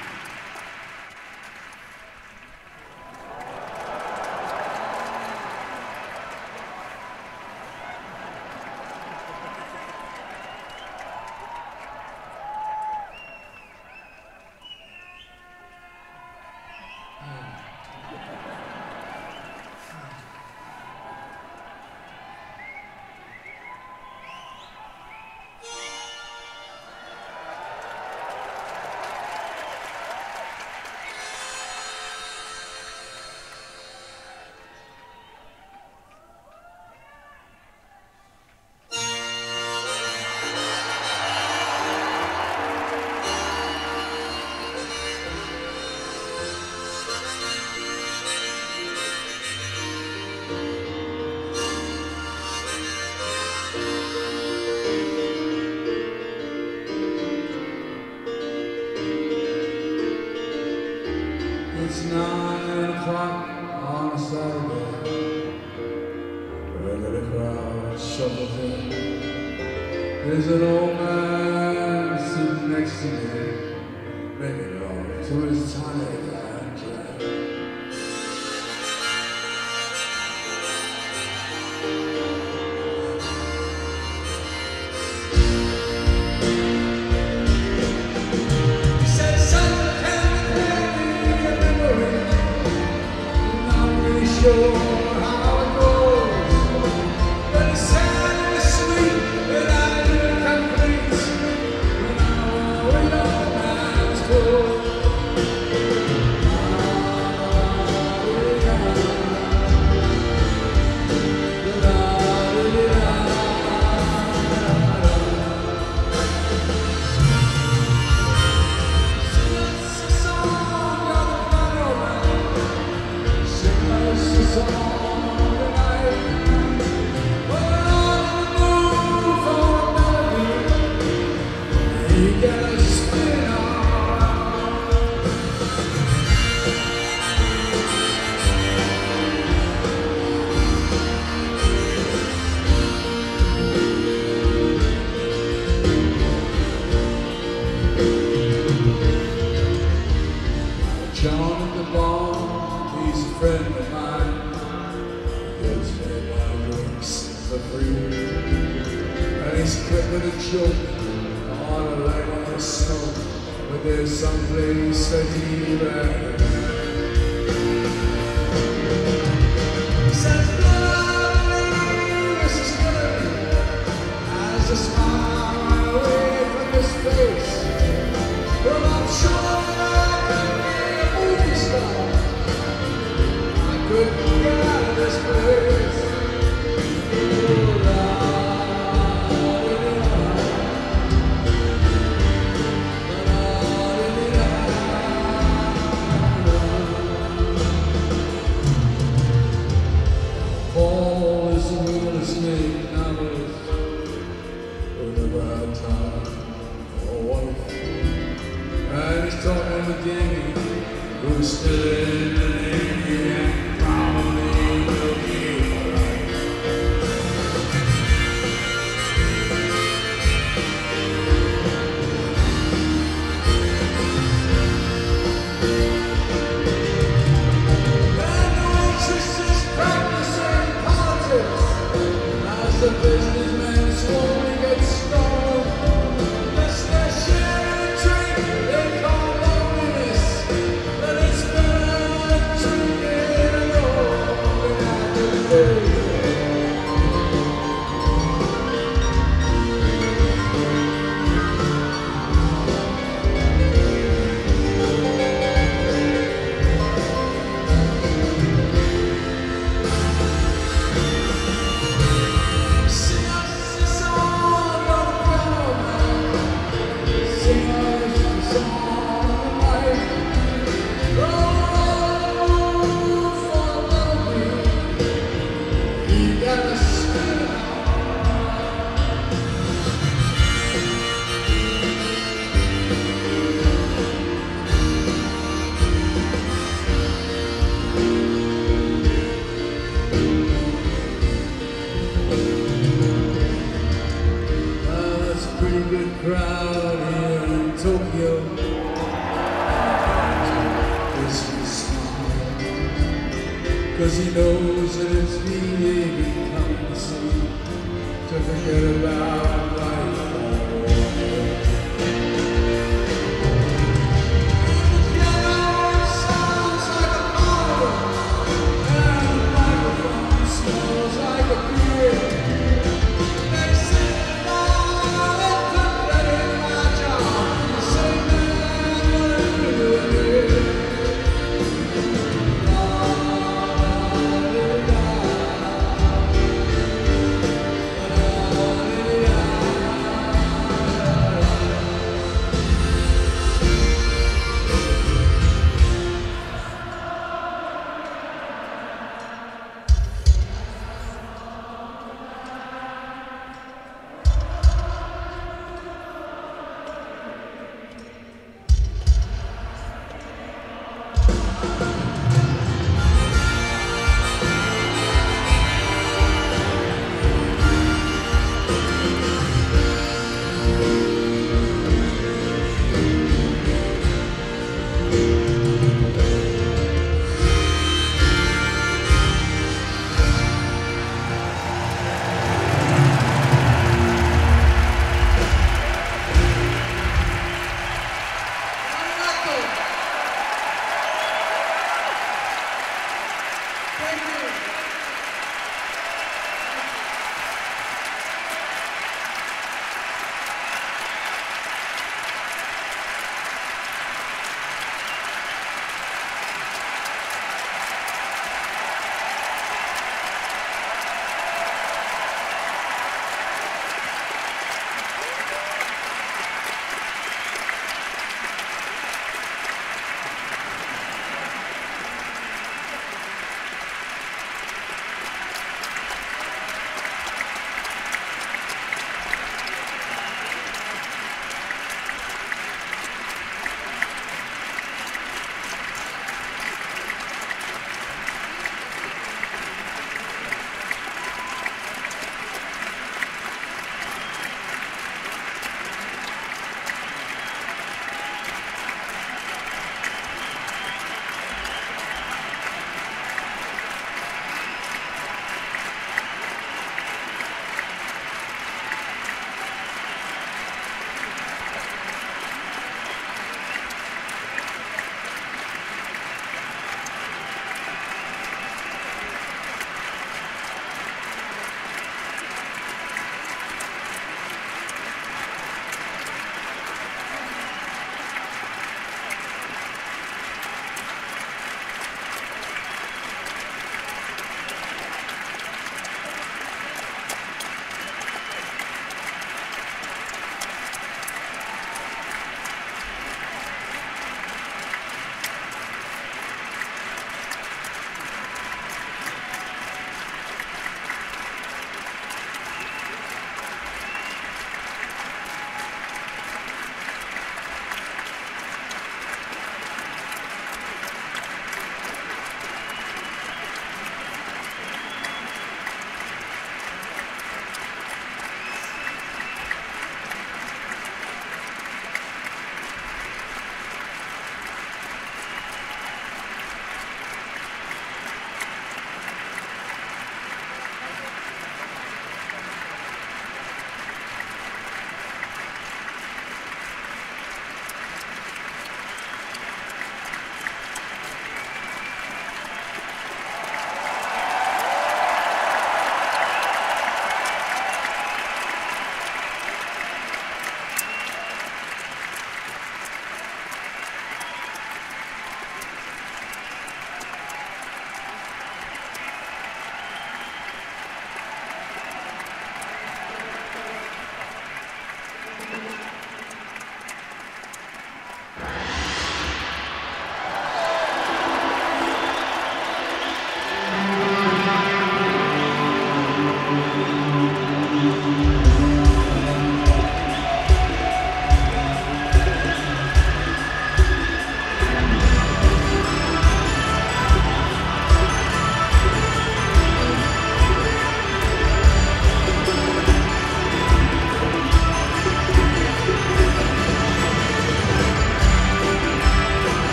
It's 9 o'clock on a Saturday. Wherever the crowd shuffles in, there's an old man sitting next to me, making love to his tiny black cat. Sure how it goes, but it's sad and it's sweet, and I do complete when I know we don't have to go. John at the bar, he's a friend of mine. He gives me my drinks for free, and he's quick with a joke on a leg on the snow, but there's some place that he'd rather. He says, this is good, as a smile away from his face. Well, I'm sure I couldn't get out of this place. Paul is the real estate novelist who never had time for a wife, and he's talking with Jamie, who's still in the Navy and probably will be alright. And the waitress is practicing politics as the businessman slowly gets stoned. Yes, they're sharing a drink they call loneliness, but it's better to 'cause he knows that it's me he come to see, to forget about life.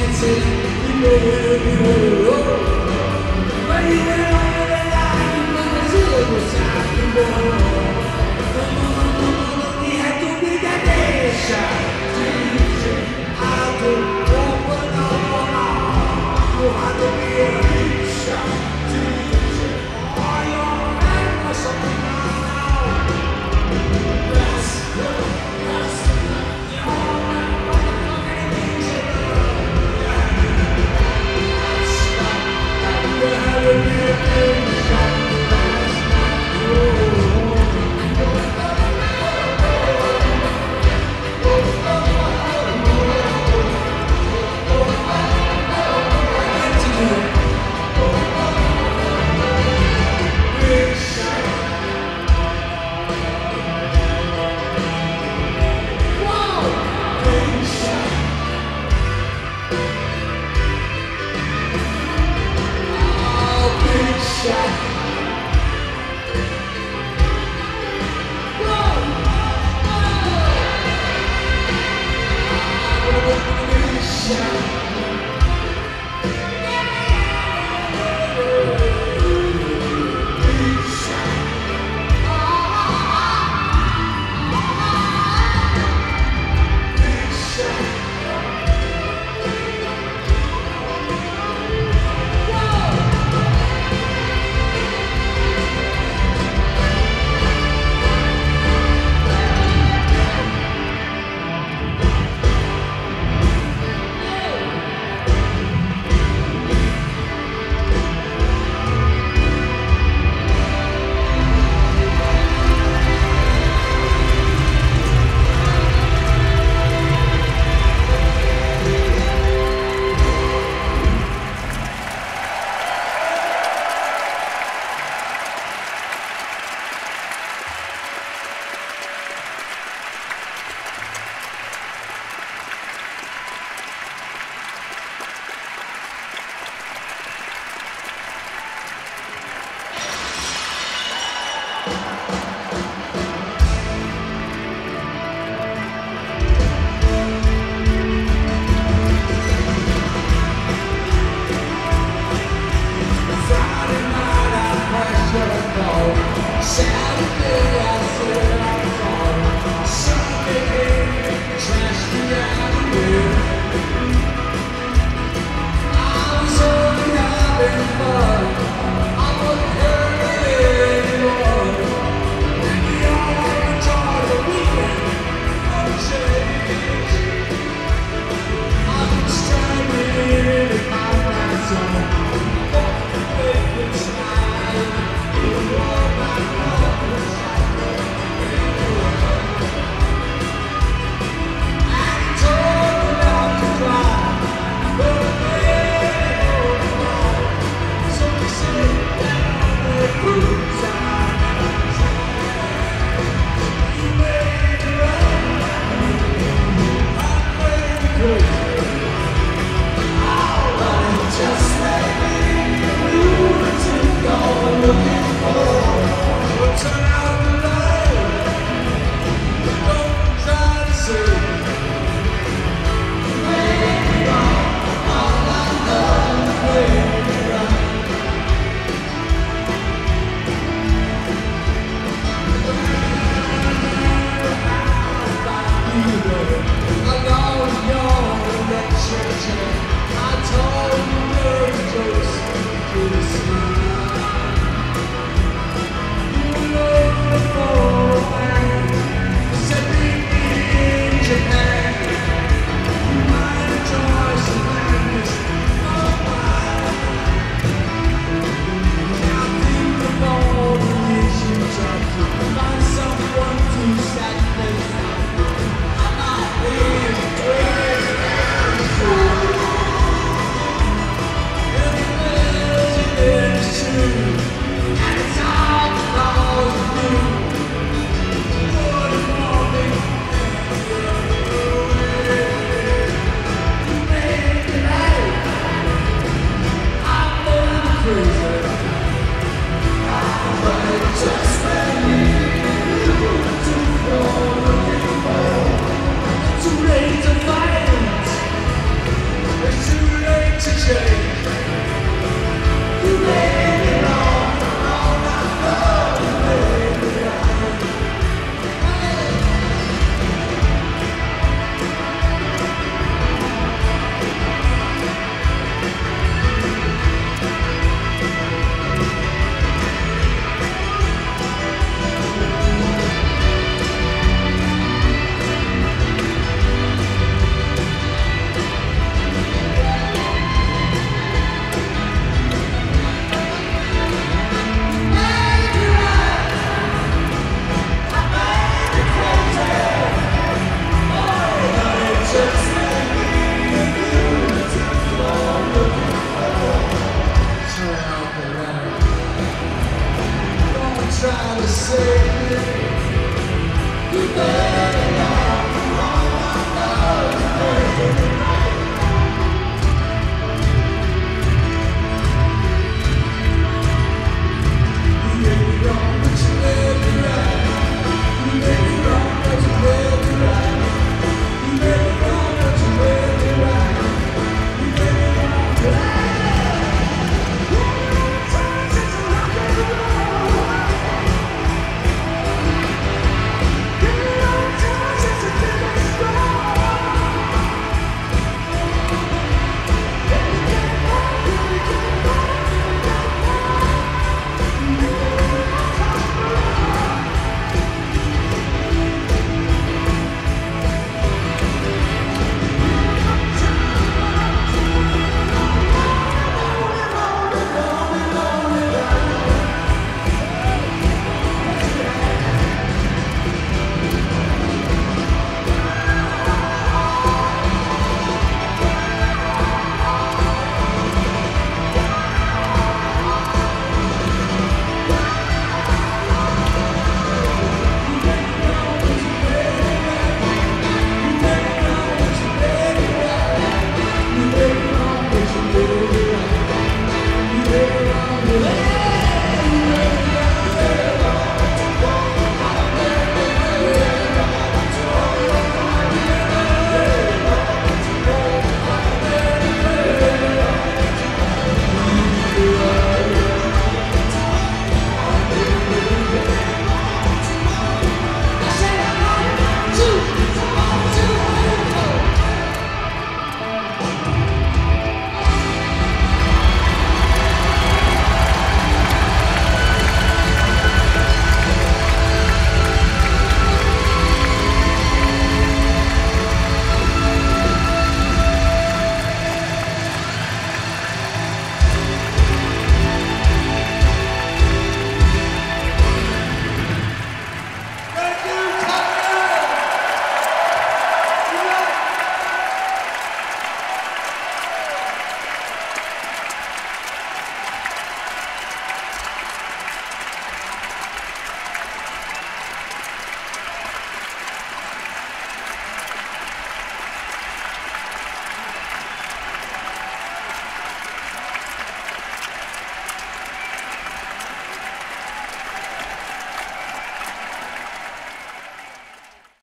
you.